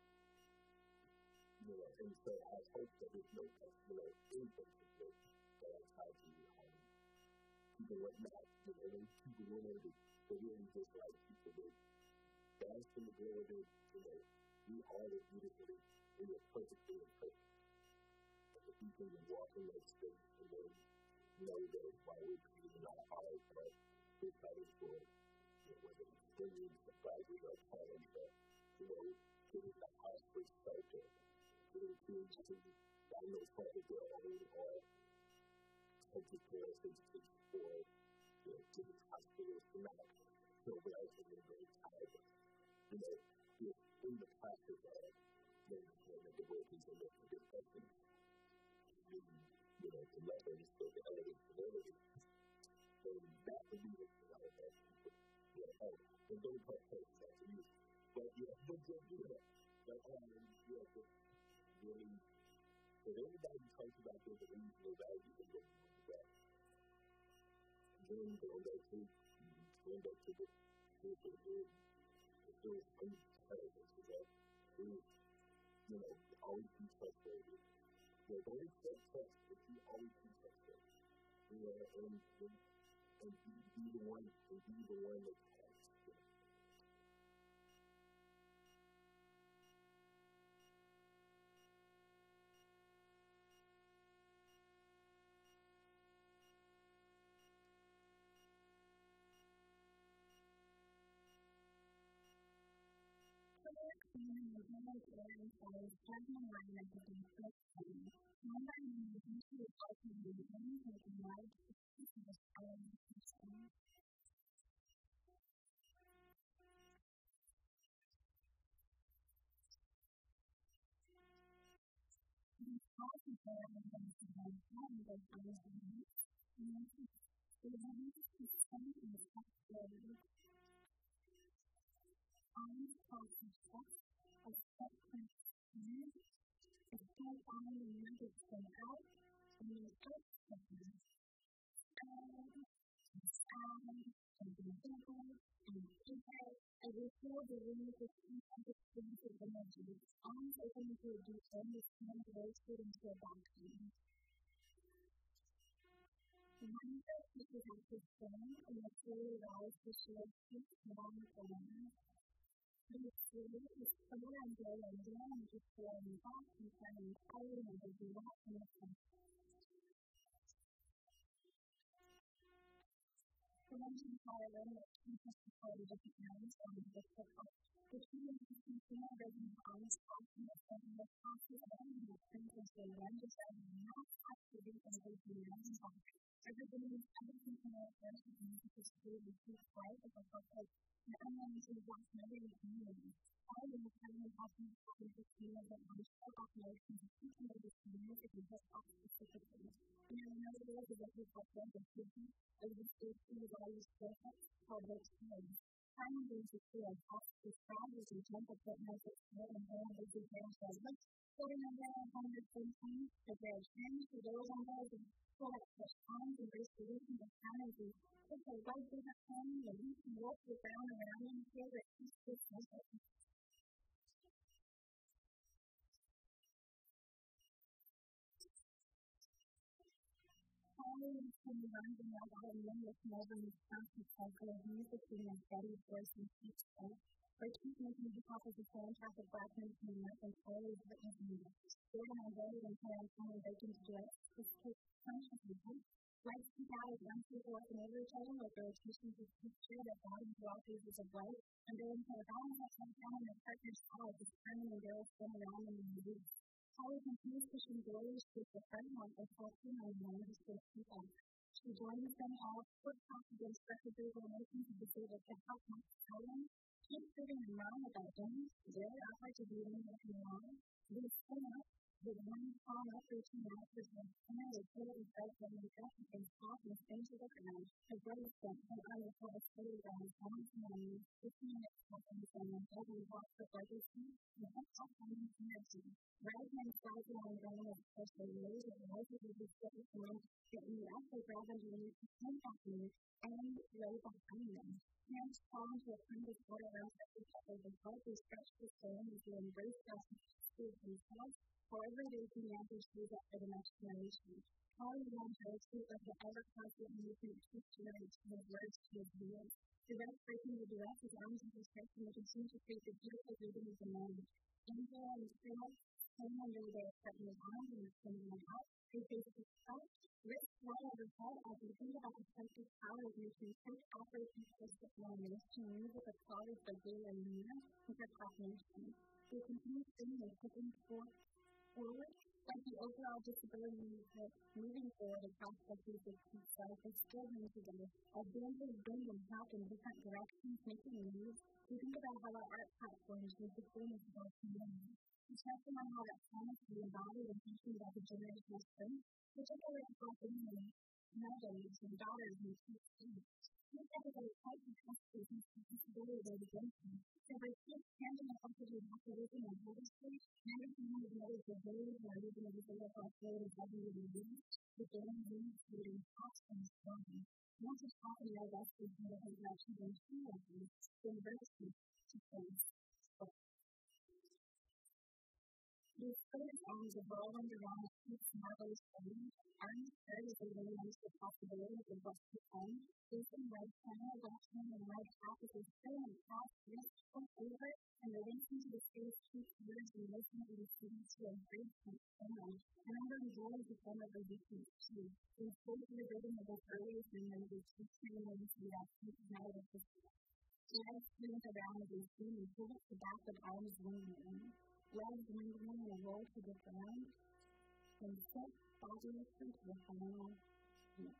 You know, and so I hope that there's no, you know, anything to say that I try to, um, people what not, you know, those people wanted to, to really just like people that dance in the building, you know, we all are beautifully, we are perfectly imperfect. And the people that walk in that space and they know that it's why we're creating our art, but we're fighting for, you know, whether it's singing, surprising, or talent, but, you know, getting the house for shelter, getting kids to diagnose part of their own or helping parents to for, you know, to the hospitals to not feel relatively very tired. You know, you're in the process of making sure that the workers are making good questions. You know, to let them still the elevate community. So that would be what a lot of us people, you know, oh, and those are places that we use. But, you know, but just do that. But, um, you know, just really, so everybody talks about their beliefs and their values and what you do that. Then going back to, going back to the, to the good, the good intelligence is that we, you know, always be trustworthy. You know, don't expect trust, but you always be trustworthy. You know, and, and, and be, be the one, and be the one that has, you know. And the very very size seven line of the first time. One by one, the issue is also the beginning of the large system of power system. These policies are evidence of the importance of our beliefs and the evidence to spend in the possibility. On the policy steps, a step from hand, a step on the nuggets from out, and the out from in. Add, add, and the double, and add, as we feel the release of each of the streams of energy, arms open to reduce understand those put into a vacuum. One of the pieces of his film in the theory rise to show peace among families. This theory is clear and very enduring to feel in fact concerning fighting and the direct in the country. Prevention Thailand that teaches support of different areas on the difficult. The human consumer doesn't always talk to the same as possible and the princess will render that not have to be able to learn about. Everybody is everything in their first and music is true and keep quiet of the public and unknown to the black nobody community. All in the time of often talking to people that want to show off notions of teaching of this music and hip hop specifically. And there are no ways of what hip hop does in teaching of the safety of all these perfect public schools. Time brings the fear of off the strategies and gentle footnotes that split and hold the big bear segments. Putting on their own hundred something, the bear trends for those on those and pull up the times and raise solutions and challenges. It's a white bigger family and we can walk the ground around and feel that peace is necessary. Following from the runs and love out and young with Melbourne Wisconsin cycle of music being a steady voice and speech show. Or keep making hip hop as a fantastic black men in American stories written in music. Jordan and David and Terrence Henry Bacon to direct this case conscious people. Life keep out as young people working over each other with their teachings of picture that bottom to all phases of life. And they impose balance at some time in their partner's cause as Carmen and Daryl spin around in the movie. Holly continues pushing Glory's with the front line of culture and knowing his good people. She joins them all foot off against reputable nations to disable hip hop and Thailand. Keep proving them wrong about James, their offer to be in with them wrong. This spin-up, the one calm up reaching out for the center with totally felt when they got against half and into the ground. The brave spent and on the whole city around one morning, fifteen minutes talking to them and every walk for legacy, and that's all coming to mercy. Rather than flag along going as first they raise it, life will be split with them, that we also grab underneath the tent happening and lay behind them. Parents fall into a kind of order around each other the heart they stretch the stone as they embrace us to themselves. However, they can never choose up for the next generation. Calling them to speak like the ever-constant movement keeps learning to his words to his ears. The rest breaking the direct his arms and his chest and continue to create the beautiful rhythm of the moment. Angel and Philip hang under their partner's arms and send them out. They face the scout, wrist fly overhead as they think about the psychic power of making such operations as the elements to music of qualities like they are near with their proclamation. They continue singing and pushing forth forward, like the overall disability movement moving forward across decades of peace life is still hanging together. As bands have been and help in different directions, making moves, we think about how our art platforms use the feelings of our community. Reflecting on how that promise to be embodied and thinking about the generational strength, particularly in Black women, mothers, and daughters in key states. These everyday types of custody and disability they begin from. So by expanding the equity of activism and registry, ninety-seven of the others are very valued in the disabled population of W W E, the daily needs leading costs and strong. Not just talking about us as the interaction and community, university, to place. These first arms evolving around the peace marvelous fame, arms third as they realize the possibilities of what's to come, facing right channel, left hand, and right half as they spill and cross, risk, pull over, and release into the space keep words and listen to the students who are great and family, and under the glory of the form of resistance too. They spoke to the rhythm of their earliest memories, teaching them to that peace now of the life spins around as they spin and pivot to back of arms winging. Legs lingering in a roll to the ground, and set body into the final note.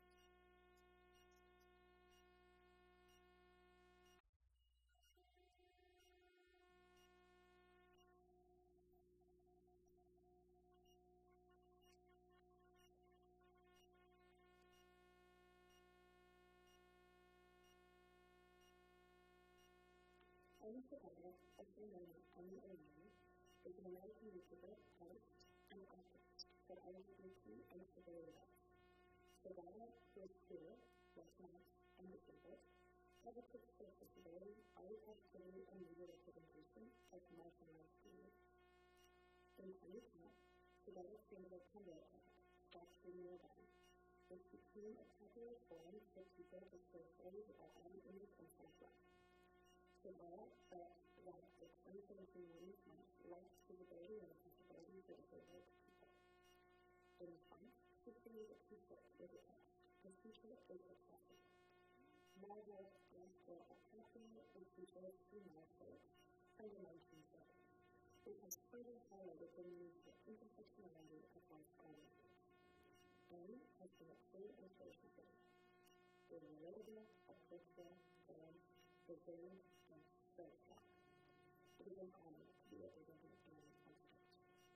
All together, every moment on the internet, is an American YouTuber, poet, and artist that L G B T and disability rights. Savannah, who is queer, Latinx, and disabled, advocates for disability, always activity, and media representation as marginalized communities. In twenty ten, Savannah created a Tumblr account, Stop Screaming Again, which became a popular forum for people to share stories about everything and self-love. So that, but that the twenty seventeen Women's Month left visibility and accessibility for disabled people. In response, history is a t-shirt with a text. This t-shirt is accessible. My work stands for a company and features female states from the nineteen seventies. It has further highlighted the need for intersectionality across all languages. And has been a clear inspiration for me. It is relatable, applicable, and resilient, and so strong. It is an honor to be represented in this context.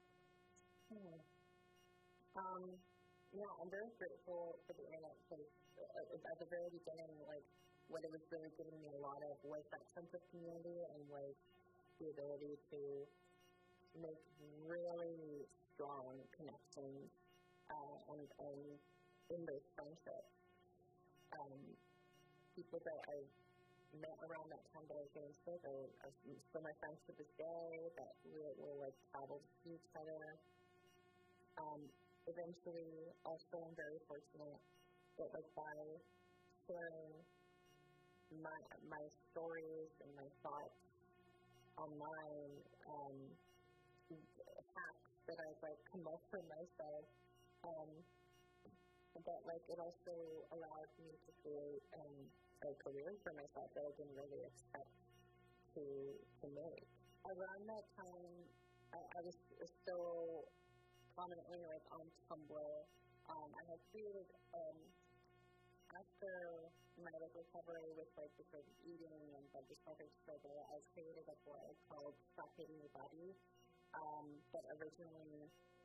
Hmm. Um, yeah, I'm very grateful for the internet because uh, at the very beginning, like, what it was really giving me a lot of was that sense of community and like the ability to make really strong connections uh, and, and in those friendships. Um, people that I've met around that time that I was doing school are, are still my friends to this day that will, will like travel to see each other. Um, eventually, also I'm very fortunate that like by sharing my my stories and my thoughts online, um, hacks that I've like come up for myself, um, but like it also allowed me to create um, a career for myself that I didn't really expect to to make. Around that time, I, I was still prominently like on Tumblr. Um, I had created um, after my like recovery with like the sort of eating and like the self-hate struggle, I created a blog called Stop Hating Your Body. Um, that originally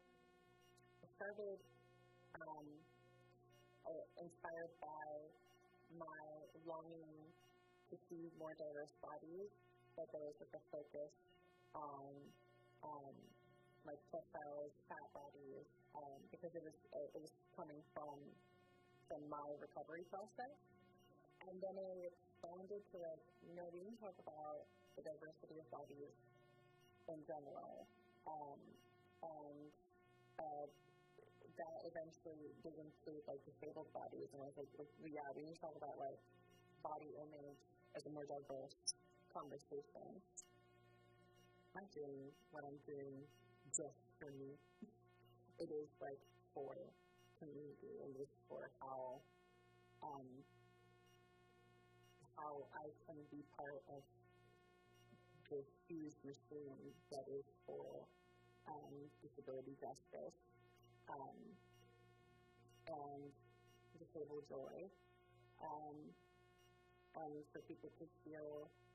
started um, uh, inspired by my longing to see more diverse bodies, that there was like a focus on um, like profiles, fat bodies, um, because it was uh, it was coming from from my recovery process, and then it expanded to like, you know, we can talk about the diversity of bodies in general, um, and uh, that eventually did include like disabled bodies, and I was like, yeah, we need to talk about like body image as a more diverse conversation. I'm not doing what I'm doing just for me. It is like for community, and just for how um, how I can be part of this huge machine that is for um, disability justice um, and disabled joy, um, and for people to feel,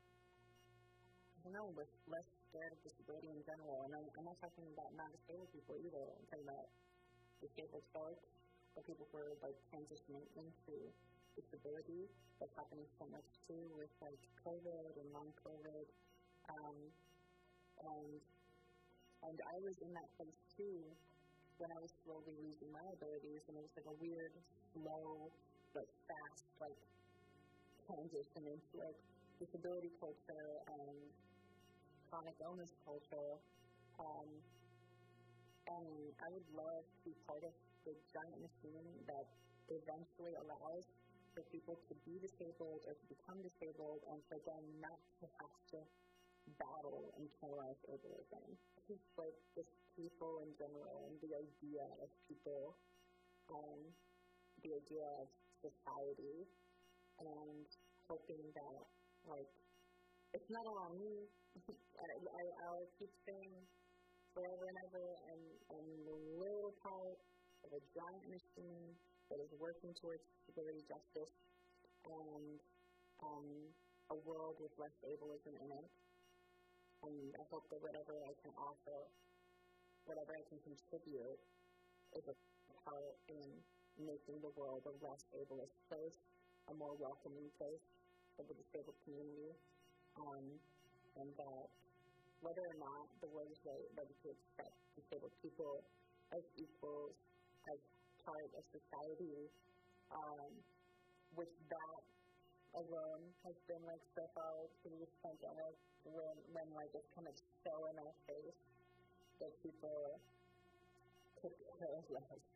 I don't know, less, less scared of disability in general. And I'm, I'm not talking about non-disabled people either. I'm talking about disabled folks or people who are like transitioning into disability. That's happening so much too with like COVID and non-COVID. Um, and and I was in that place too when I was slowly losing my abilities, and it was like a weird, slow but fast like transition into like disability culture and chronic illness culture. Um, and I would love to be part of the giant machine that eventually allows for people to be disabled or to become disabled, and for them not to have to battle internalized ableism. Just like just people in general, and the idea of people, um, the idea of society, and hoping that, like, it's not all on me. I, I, I'll keep saying forever and ever, and I'm a little part of a giant machine that is working towards disability justice and um, a world with less ableism in it. And I hope that whatever I can offer, whatever I can contribute, is a part in making the world a less ableist place, a more welcoming place for the disabled community, um, and that whether or not the world is ready to accept disabled people as equals, as part of society, um, which that alone has been like so far through this pandemic, when, when like it's kind of so in our face that people could care less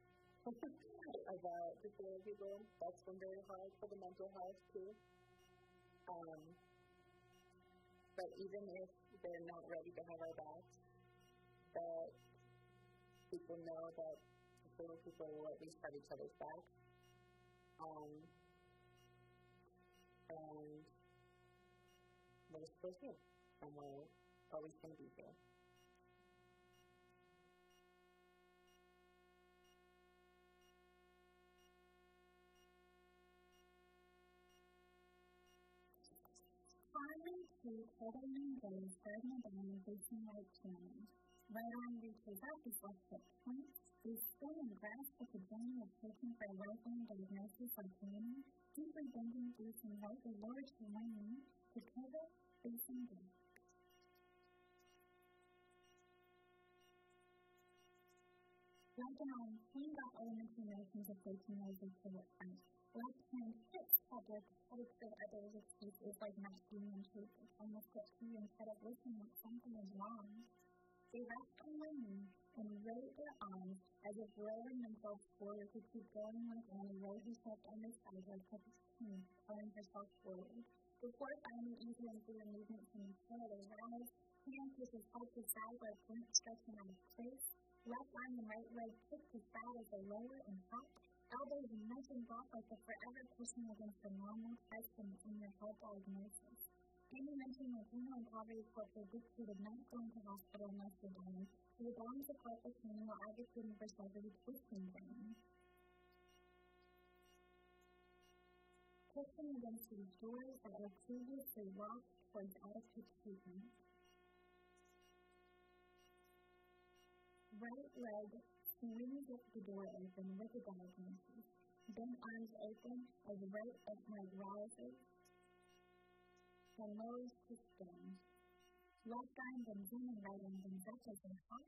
about disabled people. That's been very hard for the mental health too. Um, but even if they're not ready to have our backs, that people know that disabled people will at least have each other's backs. Um, and we're still here, and we're always going to be here. Finally, two totally engaged Gardner Down facing right challenge. Right arm reaches up his left hip points. They spin and grasp at the journey of searching for a lifelong diagnosis like cancer, deeply bending through some right or lower to one knee to pivot, facing down. Right arm cleaned off elementary notions of facing over to the front. Left hand hits public, hopes of others' excuses like not being in shape or almost get to instead of listening that something is wrong. They rest on one knee and raise their arms as if rolling themselves forward to keep going like Annie rolled herself on the side like a team, pulling herself forward. Before finally easing through the movement from the floor, they rise, hands with his head to side like point stretching out of place. Left arm and right leg kick to side as they lower and hop. Elbows nudging back like the forever pushing against the normal testing in your health diagnosis. Any mention of female and poverty culture dictated not going to hospital unless you're dying, so the balance of corporate training while advocating for celebrity twisting brain. Pushing against these doors that were previously locked towards adequate treatment. Right leg swings up the door open with a diagnosis. Then arms open as right leg rises and lowers to stand. Left arm bends in and right arm bends up as they hop.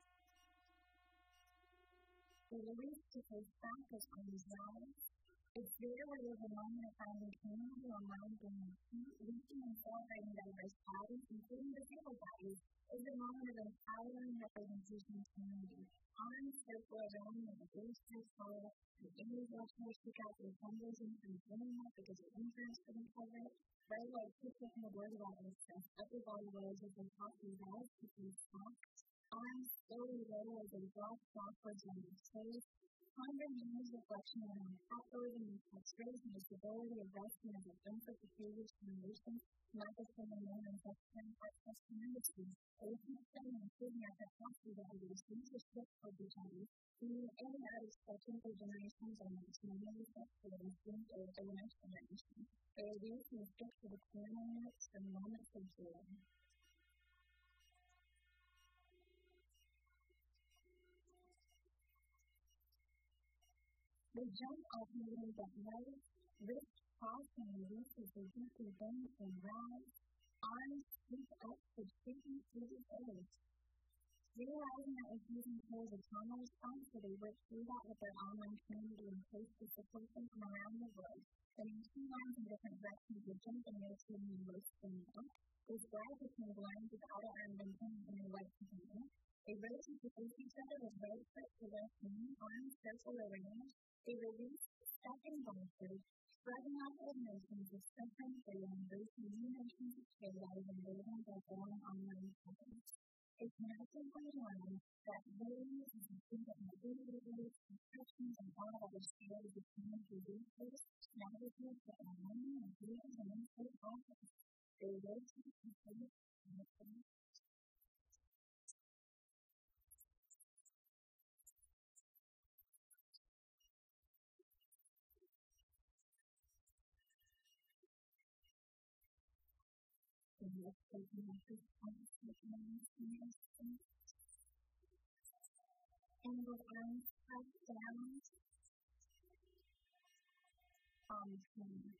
They release to face back as arms rise. It's there where there's a moment of finding community online being reaching and celebrating diverse bodies, including disabled bodies, is a moment of empowering representation and community. Arms circle around and the blue sky fall, and Amy's watchers pick out their fingers and from doing that because their insurance couldn't cover it. Right leg kicks up in the word about access. Upper body rolls as they top their rise to face back. Arms slowly roll as they drop backwards on their toes. Ponder Mary's reflection around capitalism and taxation and the stability of resting as a benefit to previous generations, not just from the men and section access to industries. But we keep studying and proving our capacity to have these things to shift towards each other. We need any out of stretching for generations and opportunities that for the students or the next generation. They reduce and stick to the piano notes and moments of joy. They jump alternating but rise, wrist cross and release as they deeply bend and rise, arms sweep up to shaking through the air. Realizing that infusing players a trauma response, so they work through that with their online community and place to support them from around the world. Then in two lines in different directions, they jump and rotate and roast spinning up. They glide between the lines with the outer arm bending and their right together. They rotate to face each other with right foot to left knee, arms circle around. They release, stepping backwards, shrugging off old notions of suffering free and embracing new notions of care that is emboldened by foreign online presence. It's massively learned that really is the thing that motivators, constructions, and all other skills of community research, navigate the online and readers and insert office. They rotate and place and place. And let's take a look at points with arms and distance. And with arms pressed down, palms down.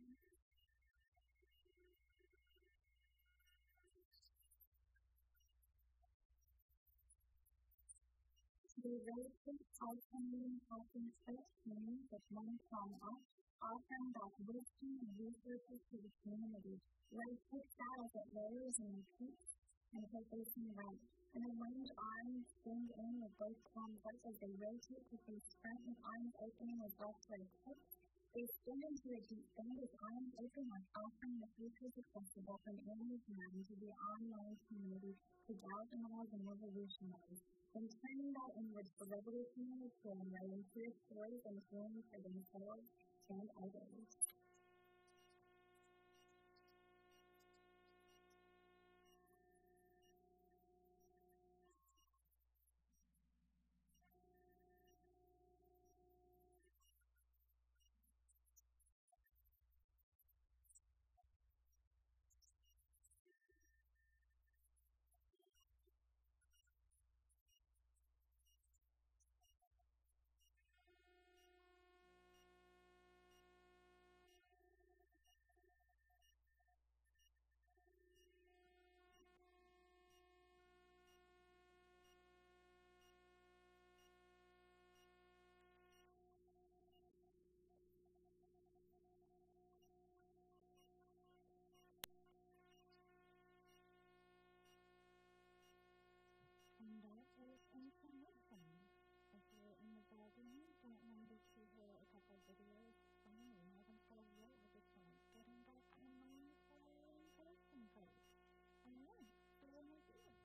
They rotate, alternating, helping first hands with one palm up, offering back wisdom and resources to the community. Right hip out as it lowers and repeats, and her facing right. and the winged arms swing in with both palms up as they rotate to face front with arms opening with left leg tips. They spin into a deep bend with arms open like offering the futures accessible from Annie's mind to the online community to galvanize and revolutionize. Then turning that inwards for revolutionary feeling, writing clear stories and healing for themselves and others. And that is information. If you're in the building, don't remember to hear a couple of videos from me. I haven't told you yet, we're just kind of getting back online for in-person place. And yeah, so what am I doing?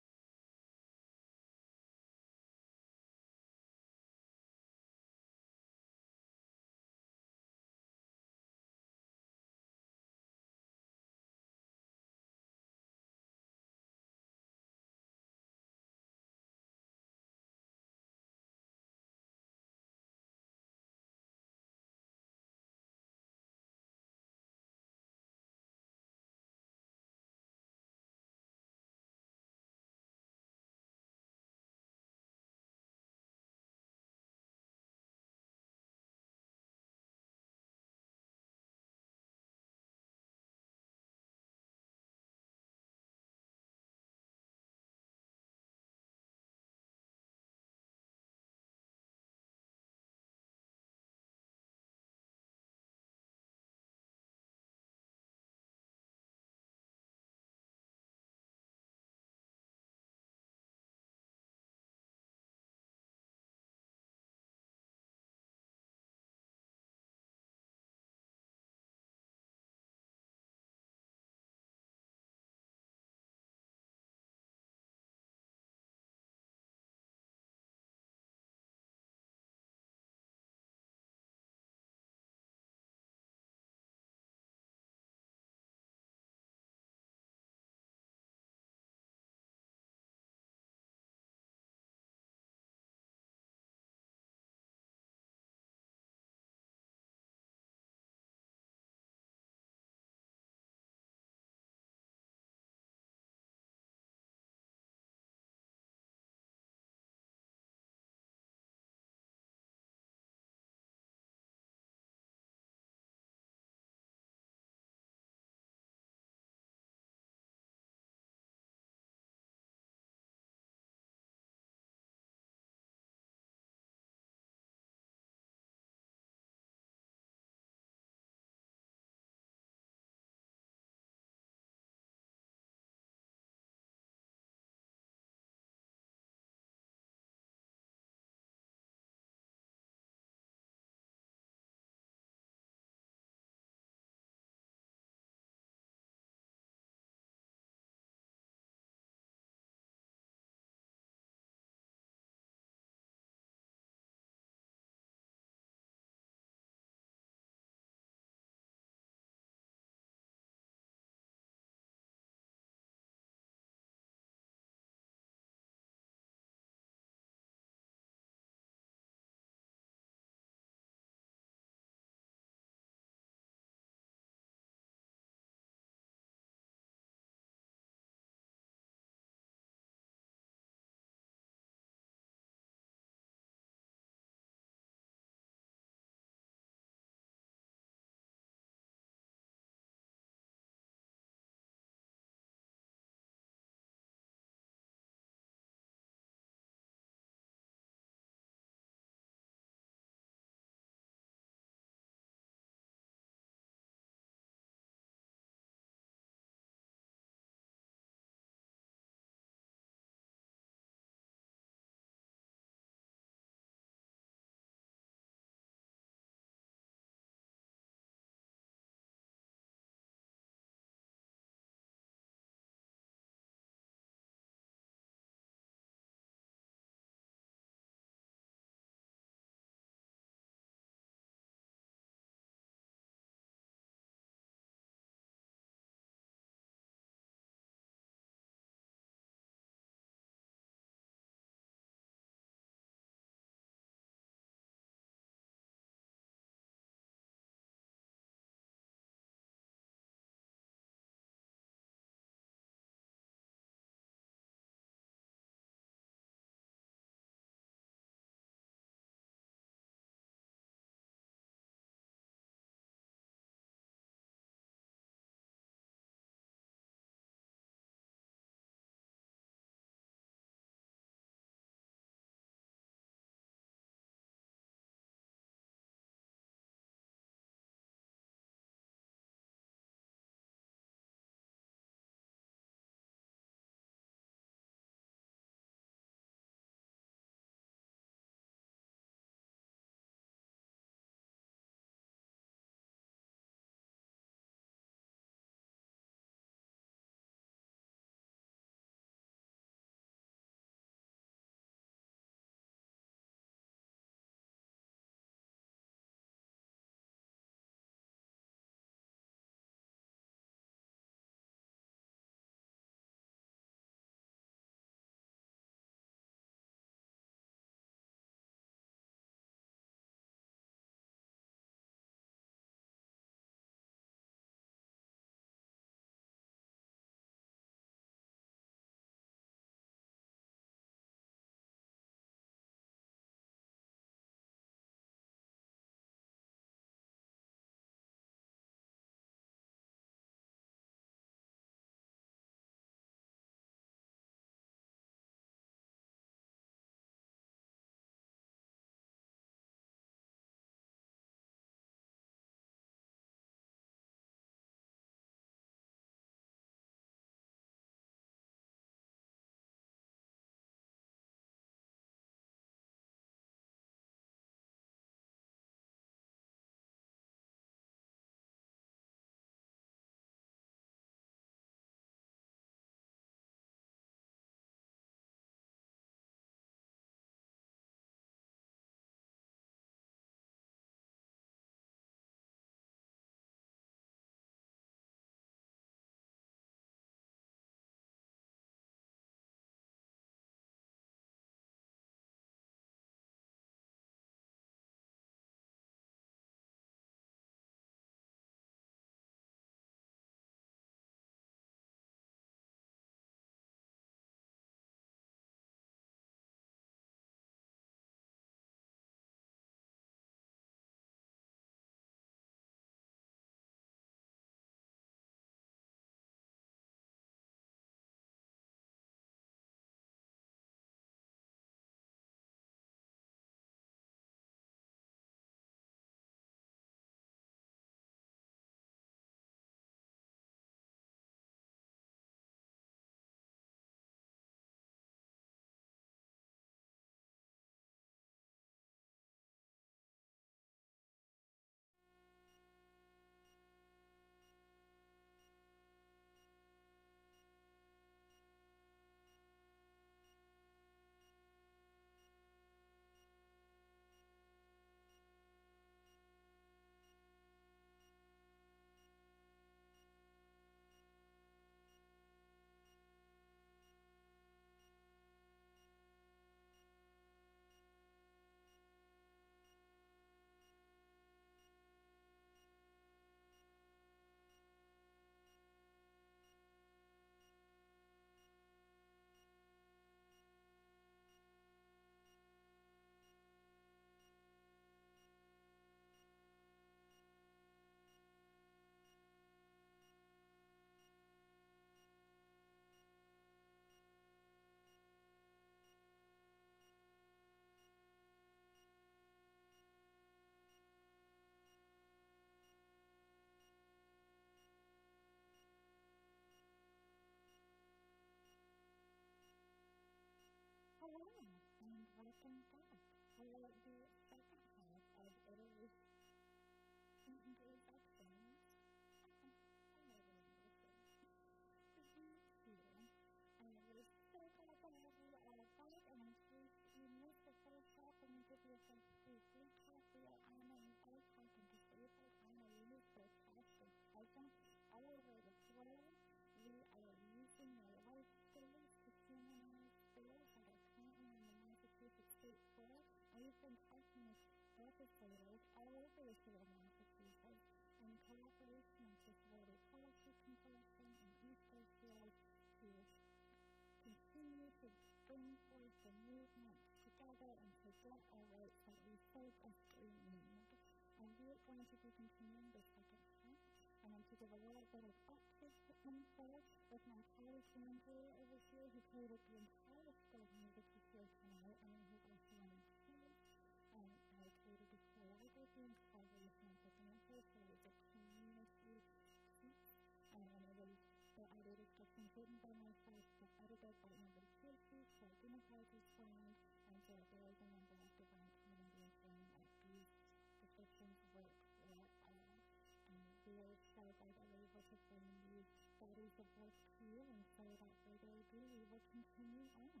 second half, or the second half of Italy's intersections. I never remember here. And it was so glad to have you all back, and in case you missed the first half, I'm going to give you a first brief recap. We are on an BIPOC and disabled minority protest and present all over the globe. We are using our life stories to humanize stories that are currently in the Massachusetts State Court, and we've been talking with legislators all over the state of Massachusetts in cooperation with the Disability Policy Consortium and East Coast Heroes to continue to bring forth the movement together and to get our rights that we so desperately need. And we are going to be continuing the second half, and to give a little bit of update info with my colleague Andrew over here, who created the entire scope of music to hear tonight, and then who also wanted to. And I created the choreography and collaboration with Andrew, so it was a community piece, and then it was the audio discussion written by myself, but edited by Amber Casey, so identified as someone, and so there was a number of divine community and of these descriptions work well. And we are so glad that we're able to bring these bodies of work to you, and so without further ado, we will continue on.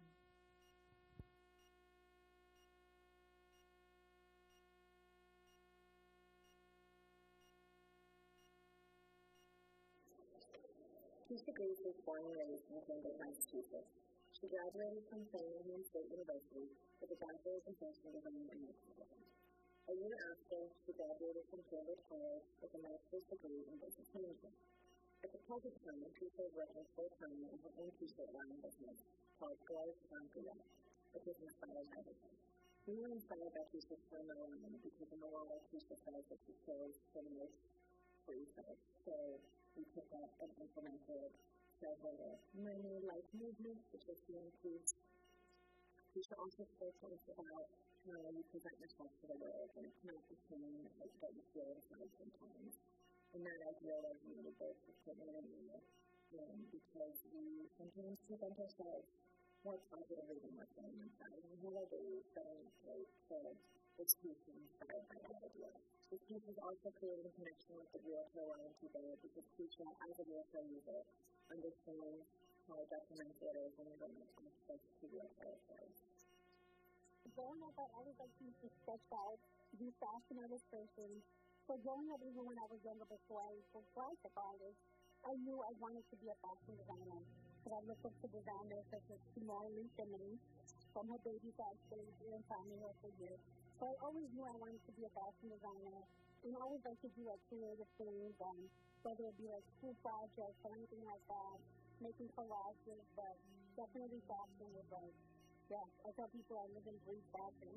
Keisha Grace was born and raised in Cambridge, Massachusetts. She graduated from Framingham State University with a bachelor's in fashion design and marketing. A year after, she graduated from Cambridge College with a master's degree in business management. At the present time, Keisha is working full-time in her own t-shirt line business called Gloves Concrete, which is inspired by her. We were inspired by Keisha's former line because in the law, Keisha says that she cares for the most for each other. So we took that and implemented several money life movements, which is the includes. Keisha also spoke to us about how you present yourself to the world, and it's not the same as what you feel inside sometimes. And that idea that we need both the community, um, because we sometimes present ourselves more positively than what's going inside. And we have our days that are great, so it's hugely inspired by that idea. This piece is also created in connection with the wheelchair warranty bill, because Keisha, as a wheelchair user, understands how detrimental it is when you don't have access to wheelchair affairs. Growing up, I always liked to sketch out, do fashion illustrations. So growing up, even when I was younger, before I was graphic artist, I knew I wanted to be a fashion designer. So I looked up to designers such as Simone Lee from her baby fashion and Tommy Hilfiger. So I always knew I wanted to be a fashion designer, and I always liked to do like creative things, um, whether it be like school projects or anything like that, making collages, but definitely fashion was like, yeah, I tell people I live in breathe fashion.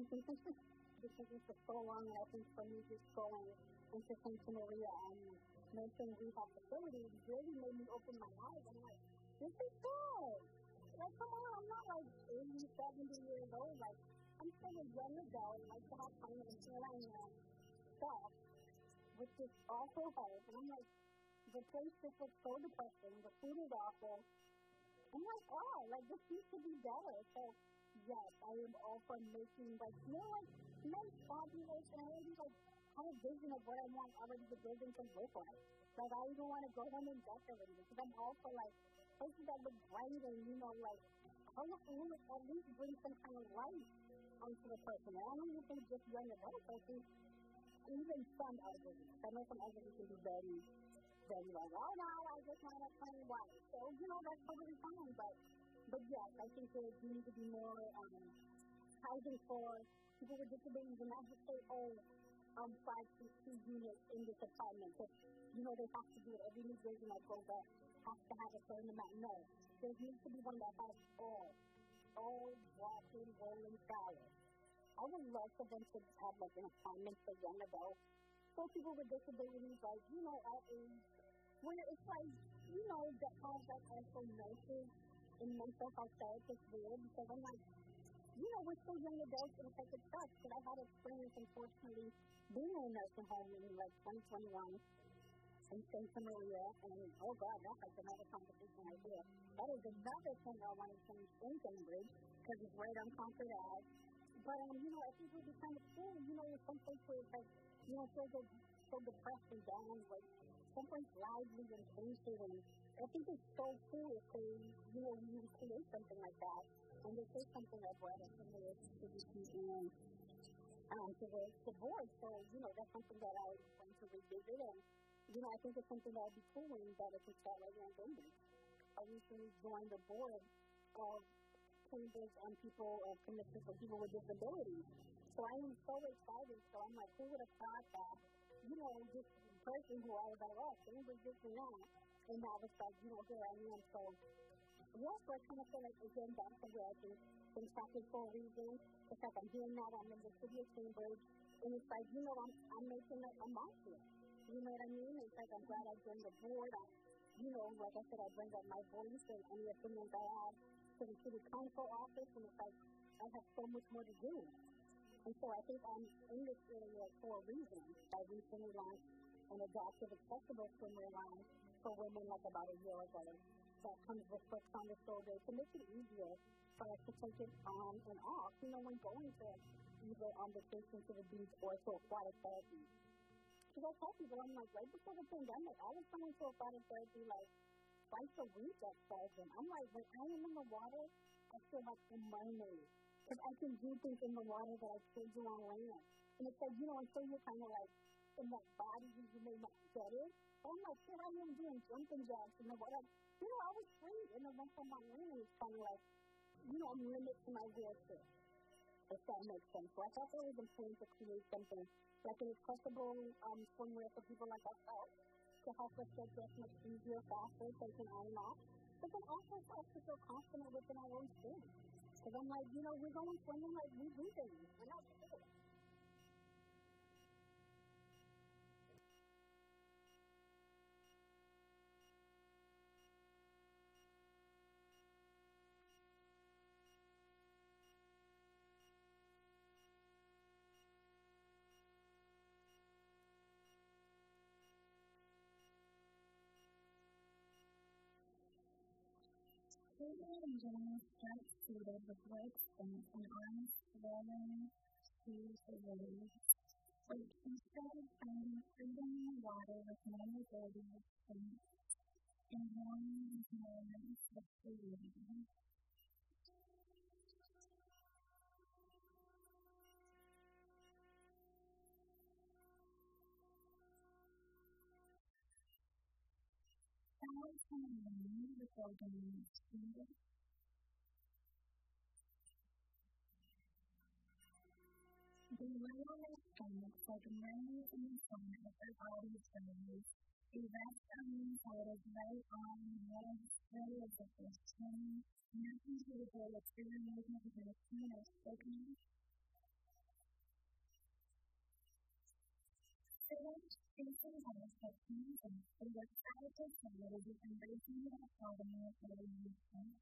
Because it's for so long, and I think for me just going into Santa Maria and mentioning rehab facilities really made me open my eyes. I'm like, this is good. Like, come on, I'm not like eighty, seventy years old. Like, I'm still a young adult, like to have fun and enjoying uh, stuff, which is also hard. And I'm like, the place just looks so depressing. The food is awful. I'm like, oh, like this needs to be better. So, yes, I am all for making, like, you know, like, nice, fabulous, and I already, like, have a vision of what I want already the building to look like. Like, I even want to go home and decorate it, because I'm all for, like, places that look bright and, you know, like, colorful, at least bring some kind of light onto the person. And I don't even think just young adults, I think even some elderly. I know some elderly can be very, very like, oh, no, I just want to plain white. So, you know, that's totally fine, but, but yes, I think there needs to be more, um, housing for people with disabilities, and not just say, oh, um, five to two units in this apartment. So, you know, they have to do it. Every new building that goes up has to have a certain amount. No, there needs to be one that has all, all walking, rolling showers. I would love for them to have, like, an apartment for young adults. So people with disabilities, like, you know, our age, where it's like, you know, that have, like, also nurses and mental health therapists there, because I'm like, you know, we're still young adults, and it's like it sucks, but I had experience, unfortunately, being in a nursing home in, like, twenty twenty-one in Santa Maria, and, oh, God, that's, like, another conversation idea. That is another thing I want to change in Cambridge, because it's right on Concord Ave, But, um, you know, I think it would be kind of cool, you know, with some place where it's like, you know, feels like so depressed and down, like, someplace lively and playful, and I think it's so cool if they, you know, you create something like that, and they say something like, well, I think it's to be and, um, to the, the board, so, you know, that's something that I want to revisit, and, you know, I think it's something that would be cool and that it could start right around Cambridge. I recently joined the board of Cambridge on people, of commissions for people with disabilities. So I am so excited. So I'm like, who would have thought that, you know, this person who I was like, oh, Cambridge this and that. And now it's like, you know, here I am. So, yeah, so I kind of feel like, again, that's the way I think been talking for a reason. It's like I'm hearing that I'm in the city of Cambridge. And it's like, you know, I'm, I'm making like a mark here. You know what I mean? It's like I'm glad I joined the board. I, you know, like I said, I bring up my voice and any opinions I have to the city council office, and it's like I have so much more to do. And so I think I'm in this area for a reason. I recently launched an adaptive accessible swimwear line for women like about a year ago that comes with books on the shoulder to make it easier for us to take it on and off, you know, when going to either on vacation to the beach or to aquatic therapy. Because I tell people, I'm like, right before the pandemic, I was coming to aquatic therapy like twice a week at first, and I'm like, when I am in the water, I feel like a mermaid. Because I can do things in the water that I can't do on land. And it's like, you know, until you're kind of like in that body, you may not get it. But I'm like, here I am doing jumping jacks in the water. You know, I was free, and then once I'm on land, it's kind of like, you know, I'm limited to my wheelchair, if that makes sense. So I thought it was important to create something like an accessible um, swimwear for people like ourselves to help us get dressed much easier, faster, so we can on and off. But then also for us to feel confident within our own skin. Because I'm like, you know, we're going swimming like we do things. We're not sure. People in general start seated with legs bent and arms swollen to the waves. Like instead of finding freedom in the water with no ability to sink, and warming with moments of fluidity. Sounds from the wind before getting extended. They lay on their stomachs like mermaids in the sun as their bodies rise. They rest on the inside of right arm and legs, ready as if they're swimming, nothing to the day of fear movement with their feet are spoken. The left facing eyes have hands and they look excited to say that it is embracing the autonomy of their movement.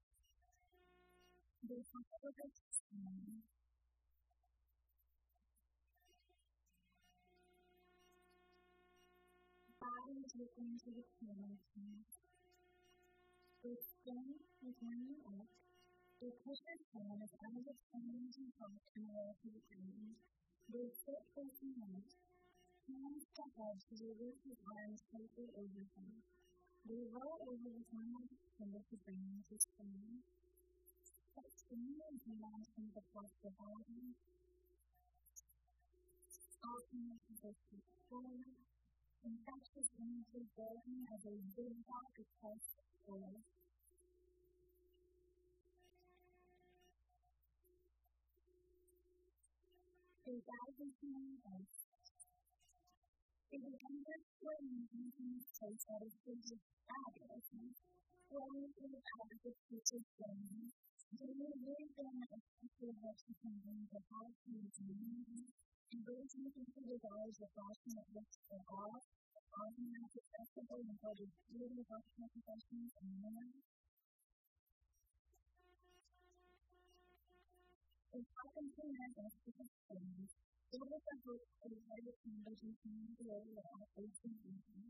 They talk over the skin. Bodies looking to the canopy. They spin with running up. They push their hands out of the hands and talk and away to the ground. They sit facing out. Hands to head to release his arms tightly over him. They roll over his arms and with the ground to spin. But spinning and hands from the plus the body. Alternate positions forward. Infectious energy building as a big block across the floor. They dive into my head. They begin their swimming using this place that is just fabulous. Swimming through out of the future swimming. They will really feel like a future of what you can bring to help you dream. And those who think the desires of fashion that looks for all, organized accessible and build a beauty of functional professions and more. They talk into their best with experience. They look at hope for the various members and community area of facing income.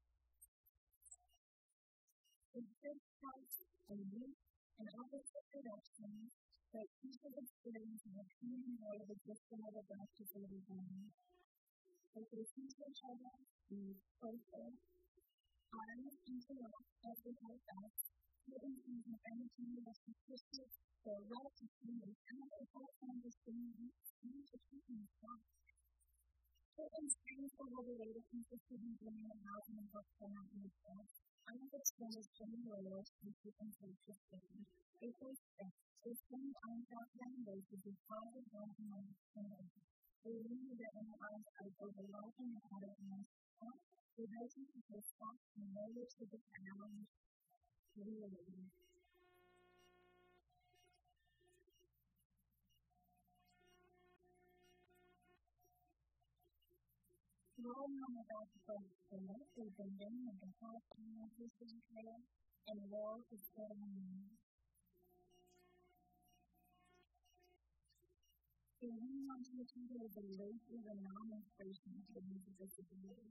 They take parts in youth and opposite directions that each of experience in a even though the system of the best is really wrong. If we see each other, be closer, arms interact as we help us, putting in the energy of statistics, the right to see and how to help understand and to keep in touch. Certain strengths of the latest consistently bringing about in the book for not yourself. I understand the same roles and keeping culture steady. It was the same concept language is a part of one of my understanding. We need to analyze our overlapping and out of one's thought, relating to the thought and knowledge of the challenge, really. All known about the first school, we've been living in the health and nutrition care, and war is still on. So we want to achieve the lately the non-inspiration of the needs of disability.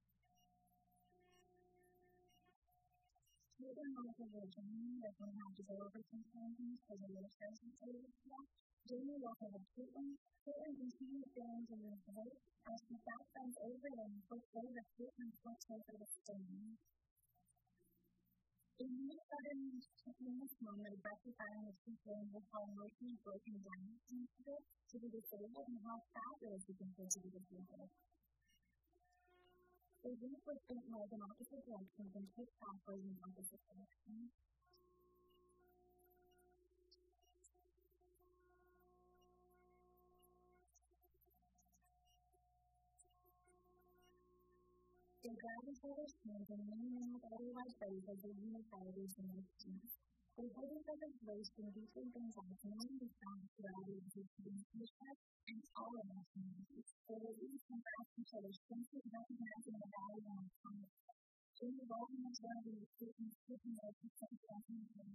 Children also will journey that will have to go over some things for the low sensitivity stuff. Jamie will have a treatment, certain continued things in his voice, as she back bends over and puts over treatment puts over the stone. In this sudden in this moment, rectifying the people will call emotionally broken down to be disabled and how fabulous you can feel to be disabled. They leave with think more than opposite directions and take backwards in opposite directions. They grab each other's hands and lean in with otherwise ways as they unify these emotions. They hold each other's waist and deeply things out, knowing the sound reality of each other's and all of us needs. They release and grasp each other's senses, recognizing the value of our time. Jamie Bolton is one of the recruitment speaking of the same company.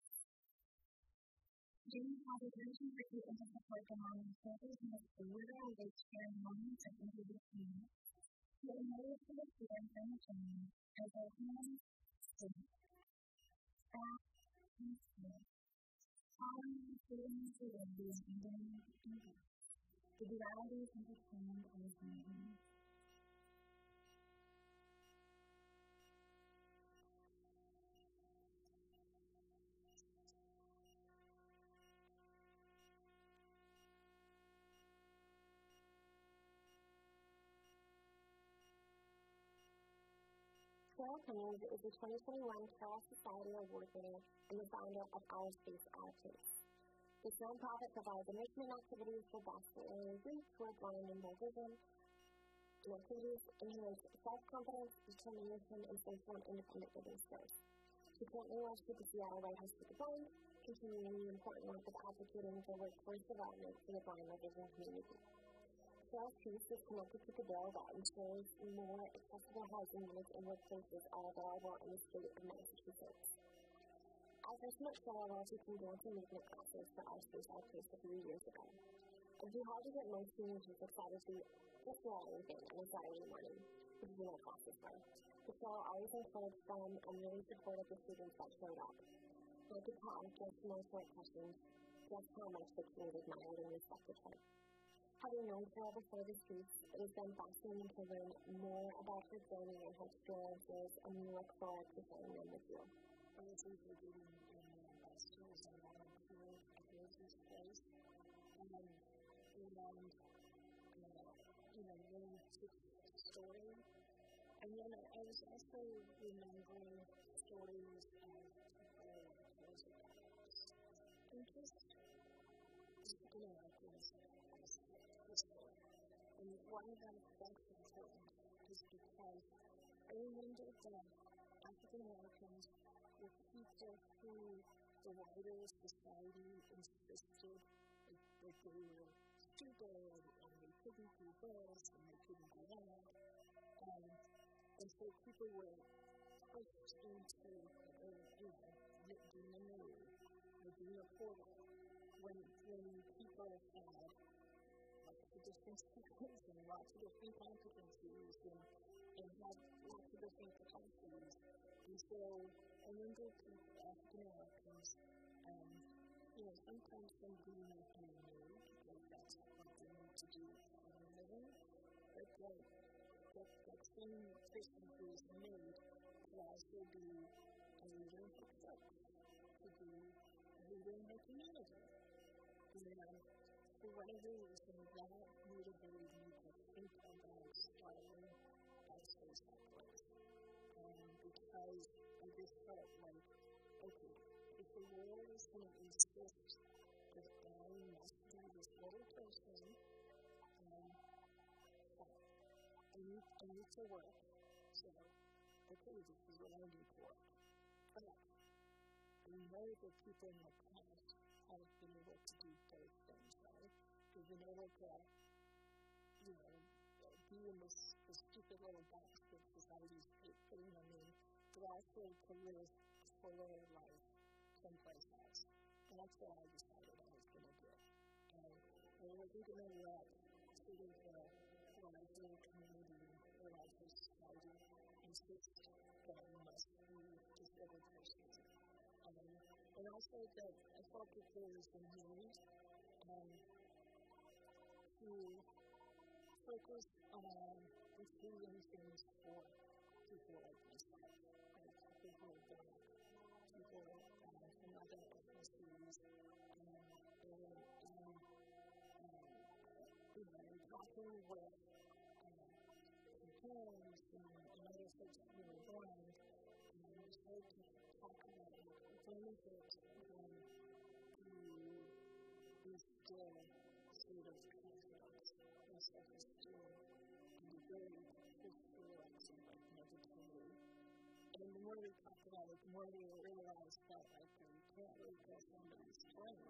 Jamie has a vision for people to support them on the surface and it's the literal way sharing moments of introduction. He admitted to the fear and furniture as a human state. Back and forth. Following the feelings of the abandonment and death. The dualities intertwined as one. Sarah Cummings is the twenty twenty-one Carroll Society Award winner and the founder of Our Space, Our Place. This nonprofit provides enrichment activities for vascular youth who are blind and low-vision, and activities enhance self-confidence, determination, and social and independent living skills. She currently works with the Seattle Lighthouse for the Blind, continuing the important work of advocating for workforce development for the blind low-vision community. Sarah's piece is connected to the bill that ensures more accessible housing units and workplaces are available in the state of Massachusetts. I first met Sarah while teaching dance and movement classes for Our Space, Our Place a few years ago. It would be hard to get most teenagers excited to just go out anything on a Saturday morning, which is when our classes were. But Sarah always encouraged them and really supported the students that showed up. I could tell just from those short questions just how much the kids admired and respected her. Having known Sarah before this piece, it has been fascinating to learn more about her journey and her experiences, and we look forward to sharing them with you. I was able to in the investors and volunteer at this place, and, and uh, you know, really took the story. And then I, I was also remembering stories of people who was and just, you know, like this. And one of them that's important is because I remember that African Americans were people who the wider society insisted that they were stupid and they couldn't do this and they couldn't do that. Um, and so people were pushed into, uh, you know, being a nerd or being a porter when, when people had different skills and lots of different competencies and, and had lots of different capacities. And so I remember people, African Americans, um, you know, sometimes from being a nerd, like together, but like, that, that same person who is made could also be a leader in himself, could be a leader in the community. And for whatever reason, that motivated me to think about starting a space like this. Um, because I just felt like, okay, if the world is going to insist that I must be this little person, um, I need, I need to work. So, okay, this is what I need to work. But we know that people in the past have been able to do both things, right? They've been able to, you know, be in this, this stupid little box that society's putting them in, but also to live a fuller life someplace else. And that's what I decided I was going to do. And I wasn't going to let sort of the larger community, the larger society insist that I must be this little person. Um, and also that I felt that there was a need um, to focus on improving things for people like myself, right? People who are black, people um, from other ethnicities, um, and, and um, you know, talking with um, parents and, and other folks who are blind, um, I started to talk about the benefits when you instill sort of confidence and self-esteem and the ability to push through like some like negativity. And the more we talk about it, the more we realize that like you can't really tell somebody's strength.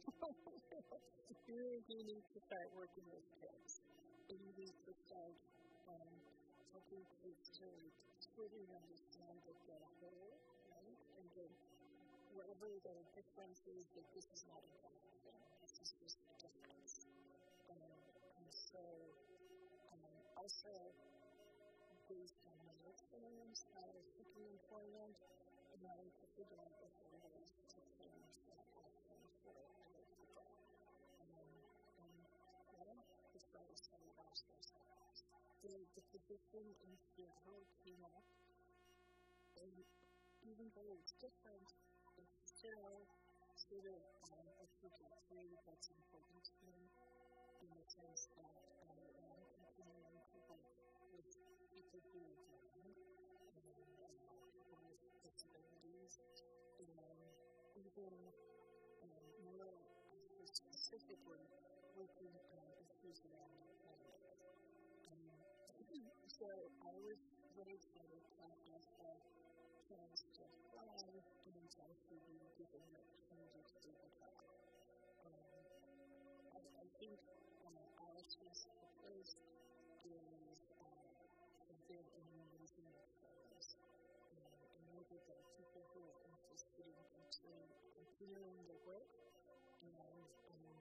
You really do need to start working with kids. And you need to start um, helping kids to really understand that they're whole, right? And that whatever the difference is, that this is not a bad thing. This is just a difference. Um, and so, um, also, based on my experience, I was seeking employment, and I figured out that there was to change that outcome for other people. Um, and, yeah, that's why I started our space like this. The, the position in Seattle came up, and even though it's different, it's still sort of um, a trajectory that's important to me, in the sense that I am continuing to work with people who are blind, and uh, people with disabilities, and even um, more uh, specifically working on issues around employment. Um, so I was very excited to have the chance to apply and to actually be given the opportunity to do the job. Um, I, I think uh, our space of the place is uh, has been an amazing experience. Um, I know that there are people who are interested in continuing, continuing the work, and um,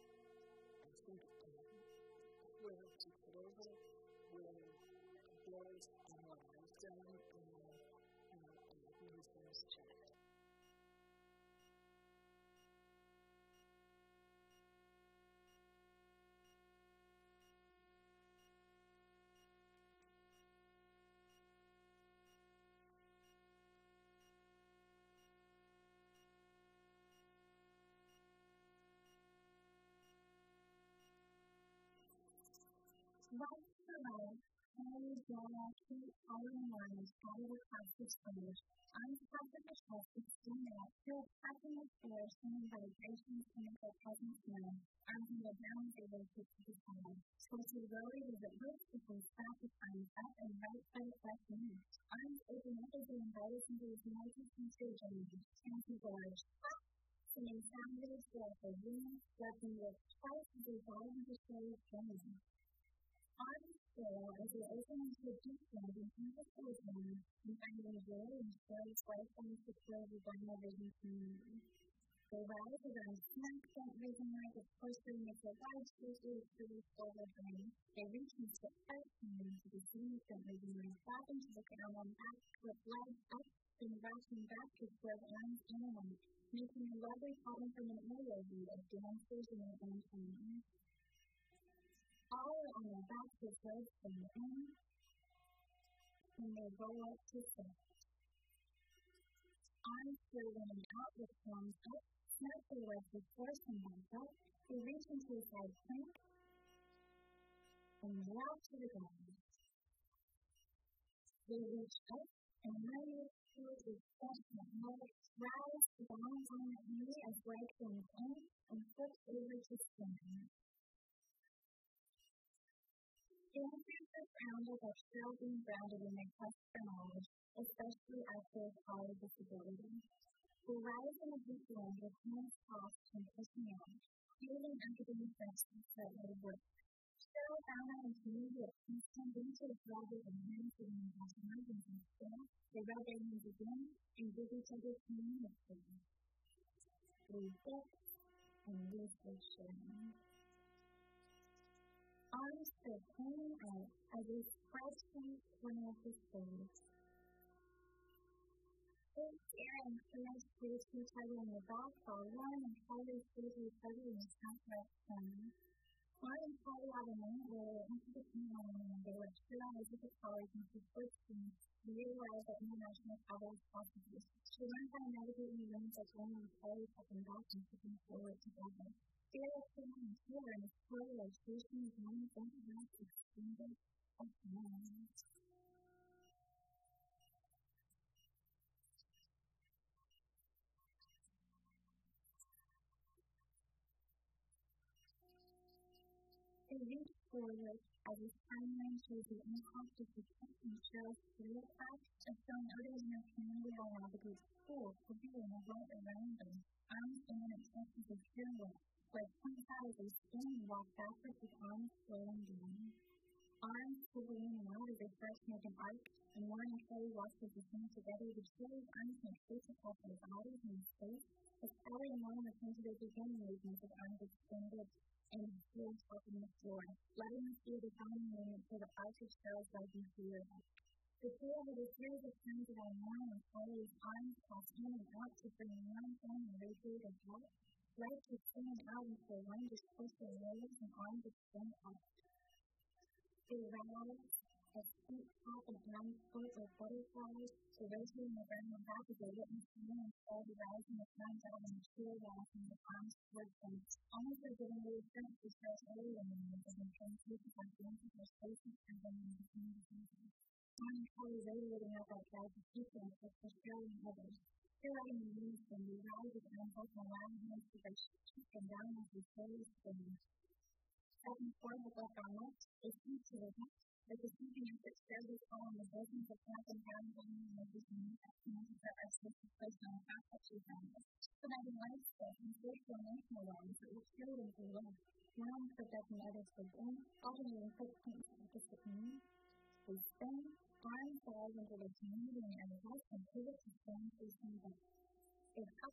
I think um, where to put over will build on what I've done and you know, and new things checked. Right now, Harry, Donna, Kate, Holly, and Ryan scattered across the stage. I'm Patrick Michelle, sixteen minutes, still packing the floor, singing vibrations to make their presence known, arguing the balance of their sixty time. Spencer Rory was at work with his practice times up and right for the first minute. Arms open up as they invited into his noisy stage energy, and he goes, singing soundwaves throughout the room, working with twice as they got into the stage training. Arms still as they open into the deep end and into the room, and finding joy and joyous life on the secure designer vision community. They rise around ten percent vision light as postering with a large space to the silver brain. They reach and step out into the ten percent vision light, back into the ground on back, with legs up and rocking back to spread arms in and out, making a lovely pattern from an aerial view of dancers in their own time. all on their backs with legs from the end, and they roll up to sit. Arms straighten out with palms up, snap their legs with force and back up. They reach into a side plank, and roll to the ground. They reach up, and rise to a second leg, rise, balance on the knee as leg comes in, and flip over to stand. Dancers are grounded are still being grounded in their quest for knowledge, especially after acquired disability. They rise in a deep wind with hands crossed and pushing out, feeling academic pressure that they work. Still found out in community at Princeton, dancers rather than hands in the margins and still, they rub their hands again and give each other community. They dip and lose their sharing. Arms still pointing out as they spread to one of the stage. They stare and hands face each other in the back while one and Tyler face each other in the southwest corner. One and Tyler have a moment where they enter the community and they were sure on the ticket college and to first teams to realize that international travel is possible. She learned how to navigate new rooms like one and Tyler stepping back and stepping forward together. Fear of feeling and fear and its polarization is one thing about extended of minds. They reach forward as a timeline shows the impact of the and Cheryl's career path of showing others in their community how to navigate school, career, and the world around them. Arms in an extension of pure work. Like point out as they spin and walk backwards with arms flowing down. Arms swivel in and out as they first make an arc, and Lauren and Kelly walk with the thing together. The Cheryl's arms make face across their bodies and space, as Kelly and Lauren return to their beginning movements with arms extended and heels open the floor, letting us see a defining movement for the arc of Cheryl's rising career. The two of the series of turns around Lauren and Kelly's arms cross in and out to bring one thing and radiate a head. Legs extend out into a lunge as close to their legs and arms extend out. They rise as feet tap and arms float like butterflies, to rotating around and back as they witness the and fall the rising of arms out and the sheer rising with arms towards them, almost as giving reassurance to Cheryl's earlier moments as in transitions like dancing or spaces and then in between the seasons. Lauren and Kelly radiating out that drive to keep them for Cheryl and others. Still letting the knees when we rise with arms open, allowing hands to go cheek and down as we slowly spin. Stepping forward with left arm up, they feet to the hips, like the sweeping effort squarely following the dozens of up and down bending movements and new exponents that are supposed to place on the back of your hands. Providing life space and safe formational lines that will carry them through life. One foot up and other foot in, alternating footprints with opposite knees. They spin, arms falls into the community and elevate and pivot to stand facing back. They hop,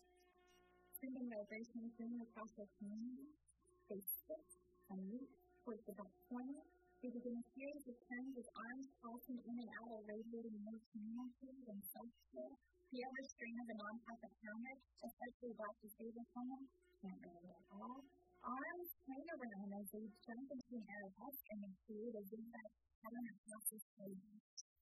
sending vibrations ringing across their community. They sit and leap towards the back corner. They begin a series of turns with arms crossing in and out or radiating more community than self-care. The other strain of a non-profit counter, especially black disabled women, can't relate at all. Arms swing around as they jump into an arabesque and they create a zigzag pattern across the stage.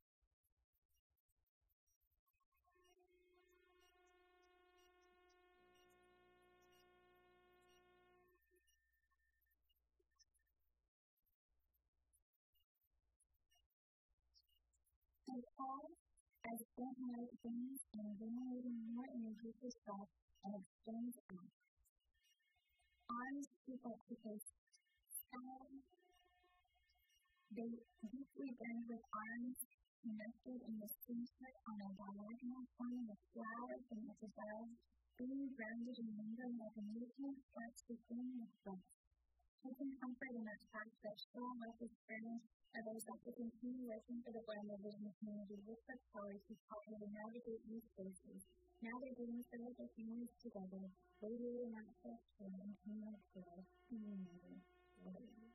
They pause as bent light bends and generating more energy for self and extends out. Arms keep up to the sky. They deeply bend with arms connected in the center on a diagonal forming a flower from its above, being grounded and lingering like a movement starts to begin with breath. Taking comfort in that fact that show life experience are those that will continue working for the blind and vision community with the power to follow and navigate these spaces. Now they're doing so with their families together, radiating out self-care and community care, community ways.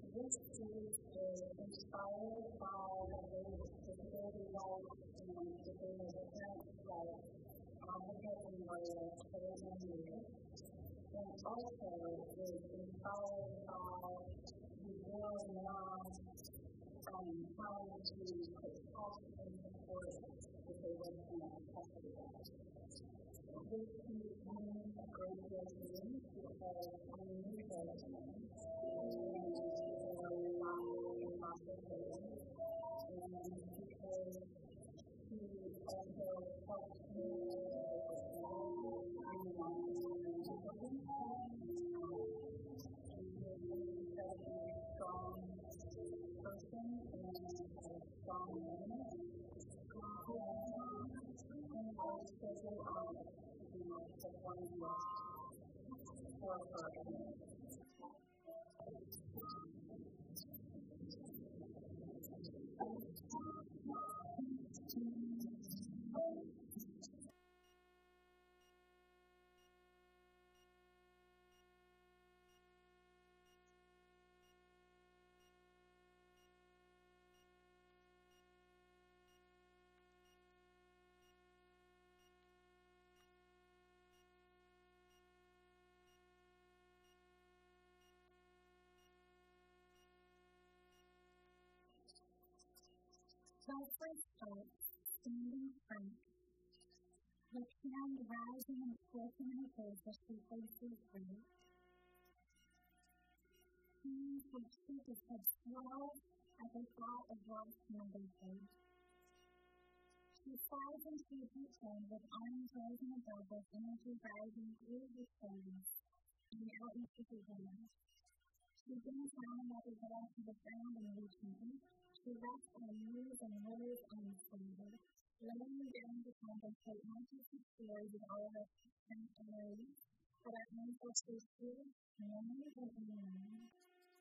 this series is inspired by the disability rights and disability parents' rights advocates and lawyers for many years, and also is inspired by the world now um, trying to protect and support disabled parents' custody rights. This piece means a great deal to me because I'm new to it, and because he also helped me strong person and a strong woman. And I was so honored to be the one guest for her. My first thought, standing frank, with hand rising and flicking her face as she faces me. Hands would shoot his head slow as I thought of lost motherhood. She sighs into a deep tone with arms rising above with energy rising through the face and out into the wind. She bends down like a girl to the ground and reaching me. She rests on knees and rows unfolded, laying down to contemplate not just the story with all of its temporaries, but our ancestors too, many and many.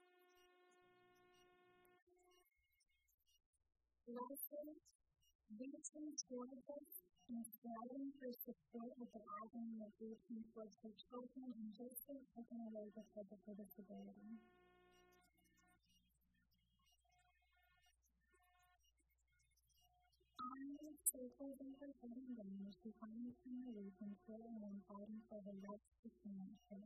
Lastly, reaching towards us and striving for support with the agony of reaching towards her children and justly taking away the physical disability. Arms circled in her head and down as she finds some relief and feeling and fighting for her rights to cancer.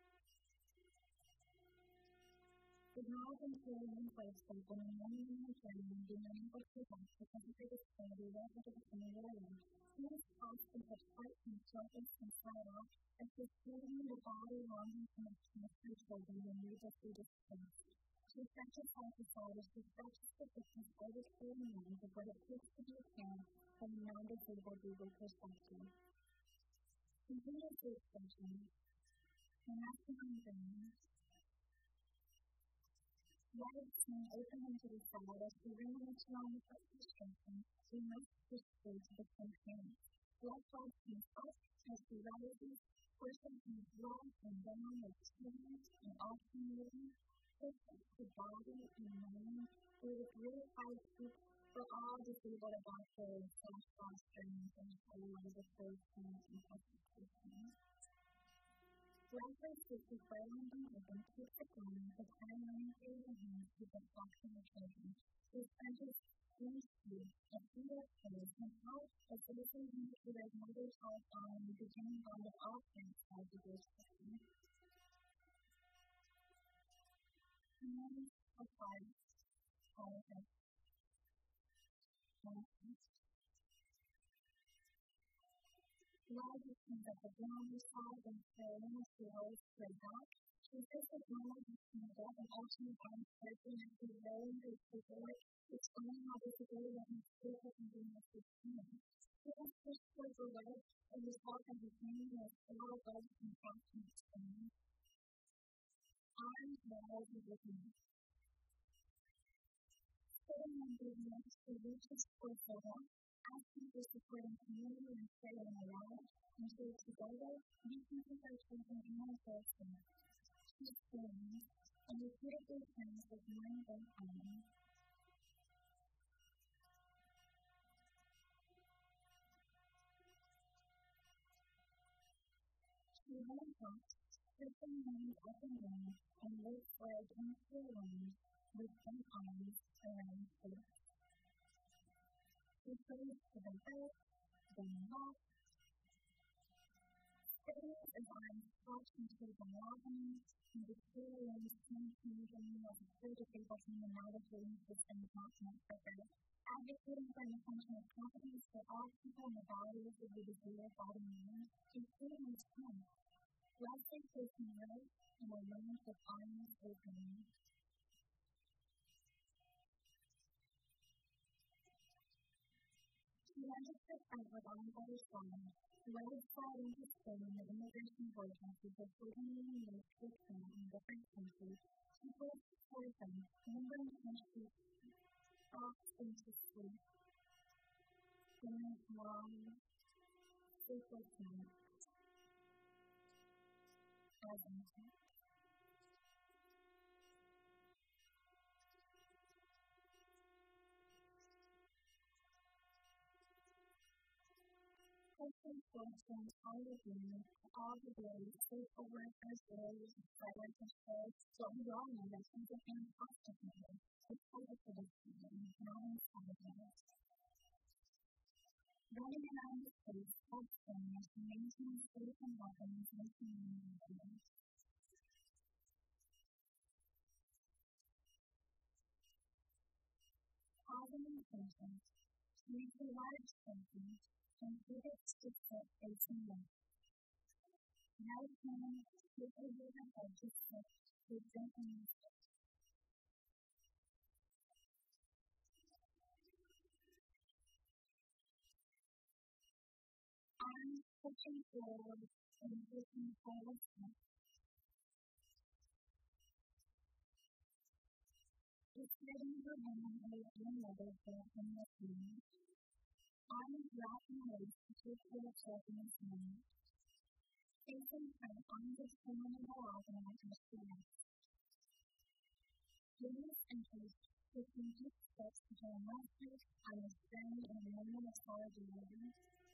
The knowledge and feeling in place has been running in her journey and being unable to adapt because of her disability relative to the similar life. She has passed in such heart and focus and sorrow as she's feeling the body longing connection with her children and needlessly displaced. She stretches out aside as she stretches the distance over to her mind of what it takes to be a parent from a non-disabled legal perspective. Continues the extension, and that's the brain. Legs swing open into the side as she ruminates on the frustration she must display to the parent. Left leg comes up as she rises, pushing her blood and down with tears and alternating. The body and mind through the really high peak for all disabled adopters, slash fosterings, and all of the first parents and expectations. Likewise, this is violently open to the ground with high-running through the hands to the functional children. This punches into a few of those and help as citizens into their mother-child bond and beginning bond of all parents as a good system. Hands apart, politics, politics. Love comes up the ground side and flowing as she rolls to her back. She feels the ground and comes up and alternate arms stretching as she rolls her support, explaining how disability that makes people and being with her team. She has pushed towards the legs and herself as a training with all legs and passionate spinning. Arms rise and open. Sitting on the next, she reaches towards the left, asking for support in community and sharing a lot, and so together, reaching to her children in her person. She sings, and repeatedly turns with mind and arms. She then talks, person leans up and down and lifts leg into the wind with both arms around the waist. He plays to the right, then left, steadies his arms touch into the loving, and the two limbs communicating as a third able to navigating system continent further, advocating for an assumption of competence for all people and the values of the desire bottom line, including his home. Leslie facing right and a range with arms open. She lunges to the front with arms at her side, legs slide into spin in the immigration vortexes of ordinary unique people in different countries. She pulls towards them, remembering how she drops into sleep. In long, sleepless nights. As intent. Hopefully, folks will entire being, all the days, faithful workers, lawyers, and silent officials, so we all know that she's a fantastic mother, a positive decision, not intelligent. Running around the space, helps them as she maintains safe and welcoming to the community. Pausing in patience, she makes a large circle and pivots to sit facing left. Right hand, quickly with her head to sit, to gently lift it. Arms pushing forward and pushing forward step. Just letting her hand hold another foot in the hand. Arms wrapping waist to take her herself in his hand. Facing front, arms extended and organized as she rests. Gaze enters, taking deep steps into a master on his journey in a moment of solidarity.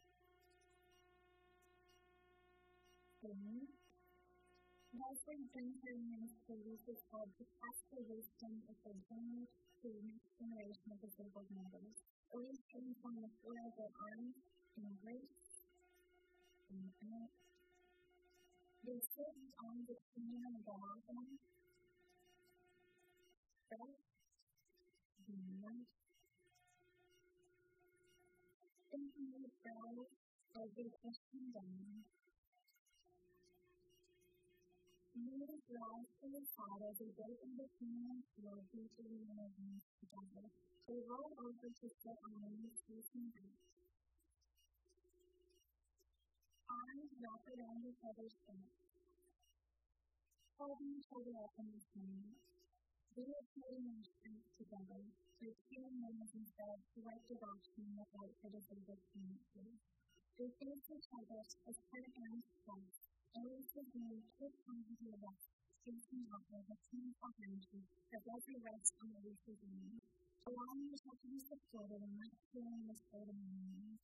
Then, Leslie brings her hands to Lisa's head to test the wisdom of the journey to the next generation of disabled members. Elise turns on the floor of their arms in grace and out. They sit with arms extended on the diagonal. Stretch and out. Thinking of bells as they push them down. Knees rise to the side as they break in between their floor deeply in their hands together. They roll over to sit on their knees facing back. Arms wrap around each other's feet. Holding each other up in the hand. They are putting their strength together, their two hands instead of collective action without the disabled community. They face each other as her hands close. Elisa's knee kicks onto her left, facing outward with hands behind you, as Leslie rests on Elisa's knee, allowing yourself to be supported and not feeling this burden on your knees.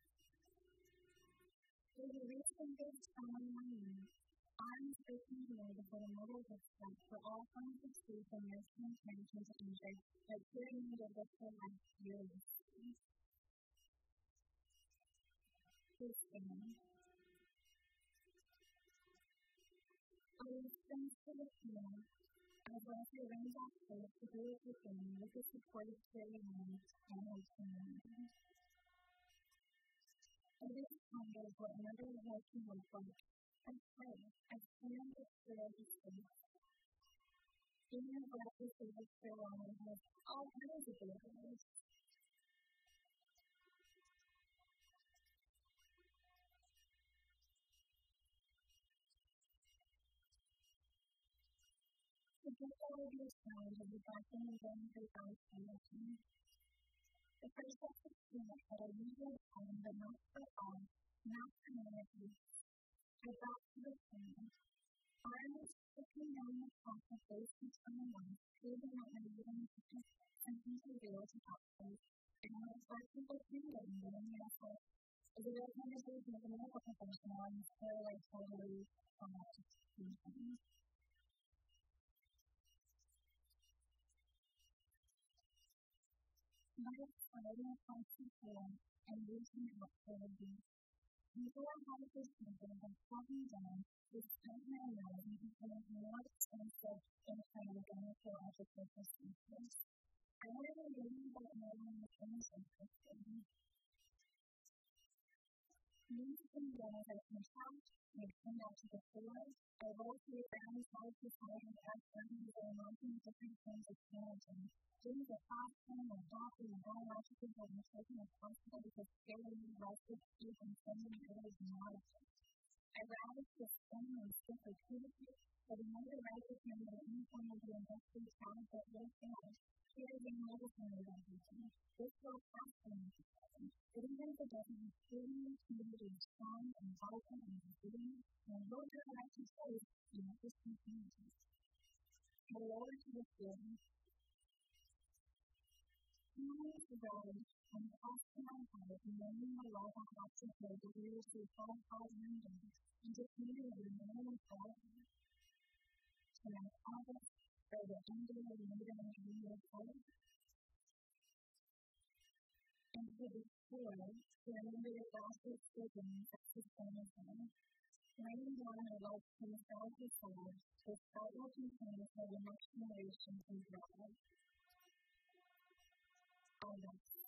They release fingers from one another, arms facing away before the middle of the step for all forms of sleep and nursing intentions injured, like hearing you to lift her life fearlessly. Please stand. Elise springs to the floor, as Leslie runs off first to be with her family with the support of Carrie Lynn and her community. Elise ponders what another life can look like. I pray, I stand to clear the space. Being a black disabled Carolina has all kinds of abilities. The people will be a challenge of the backing and going through isolation. The first of the students that are usually time, but not for all, not for humanity. I got to the plan. Arms looking down the path of face and twenty-one, proving that my reading is something to real to help them, and I was flexible to it and getting it up. It's a real conversation with a medical professional, and still like totally uh, things. My exciting constant form and reaching out for the beat. Before I had this thinking of talking down, despite my life and becoming more expensive than trying to gynecological procedures. I wanted to learn about knowing the things interested me. These things that I contract, I come back to the floor, I roll through around side to side and ask friends that are launching different kinds of parenting. Doing the fasting or doctor and biological have been taken as possible because scaling less to speak and sending others not. I ravaged the skin and stick repeatedly, but another rival came at any point of the industrial talent that was failed. Here is a medicine of everything. This will fasting is important. But even if it doesn't include me, community is strong and vibrant and resilient, and what would I like to say in this community? I lower to the feeling. Feeling today, and past my heart, knowing the love I have to give the years through five hard windows, and to community knowing forever. Can I have it, or the end of the window and dream of hope? And to the poor, to remember the gospel siblings that sustain them. Laying down a life to the side to side, to start looking things for the next generation to grow. I love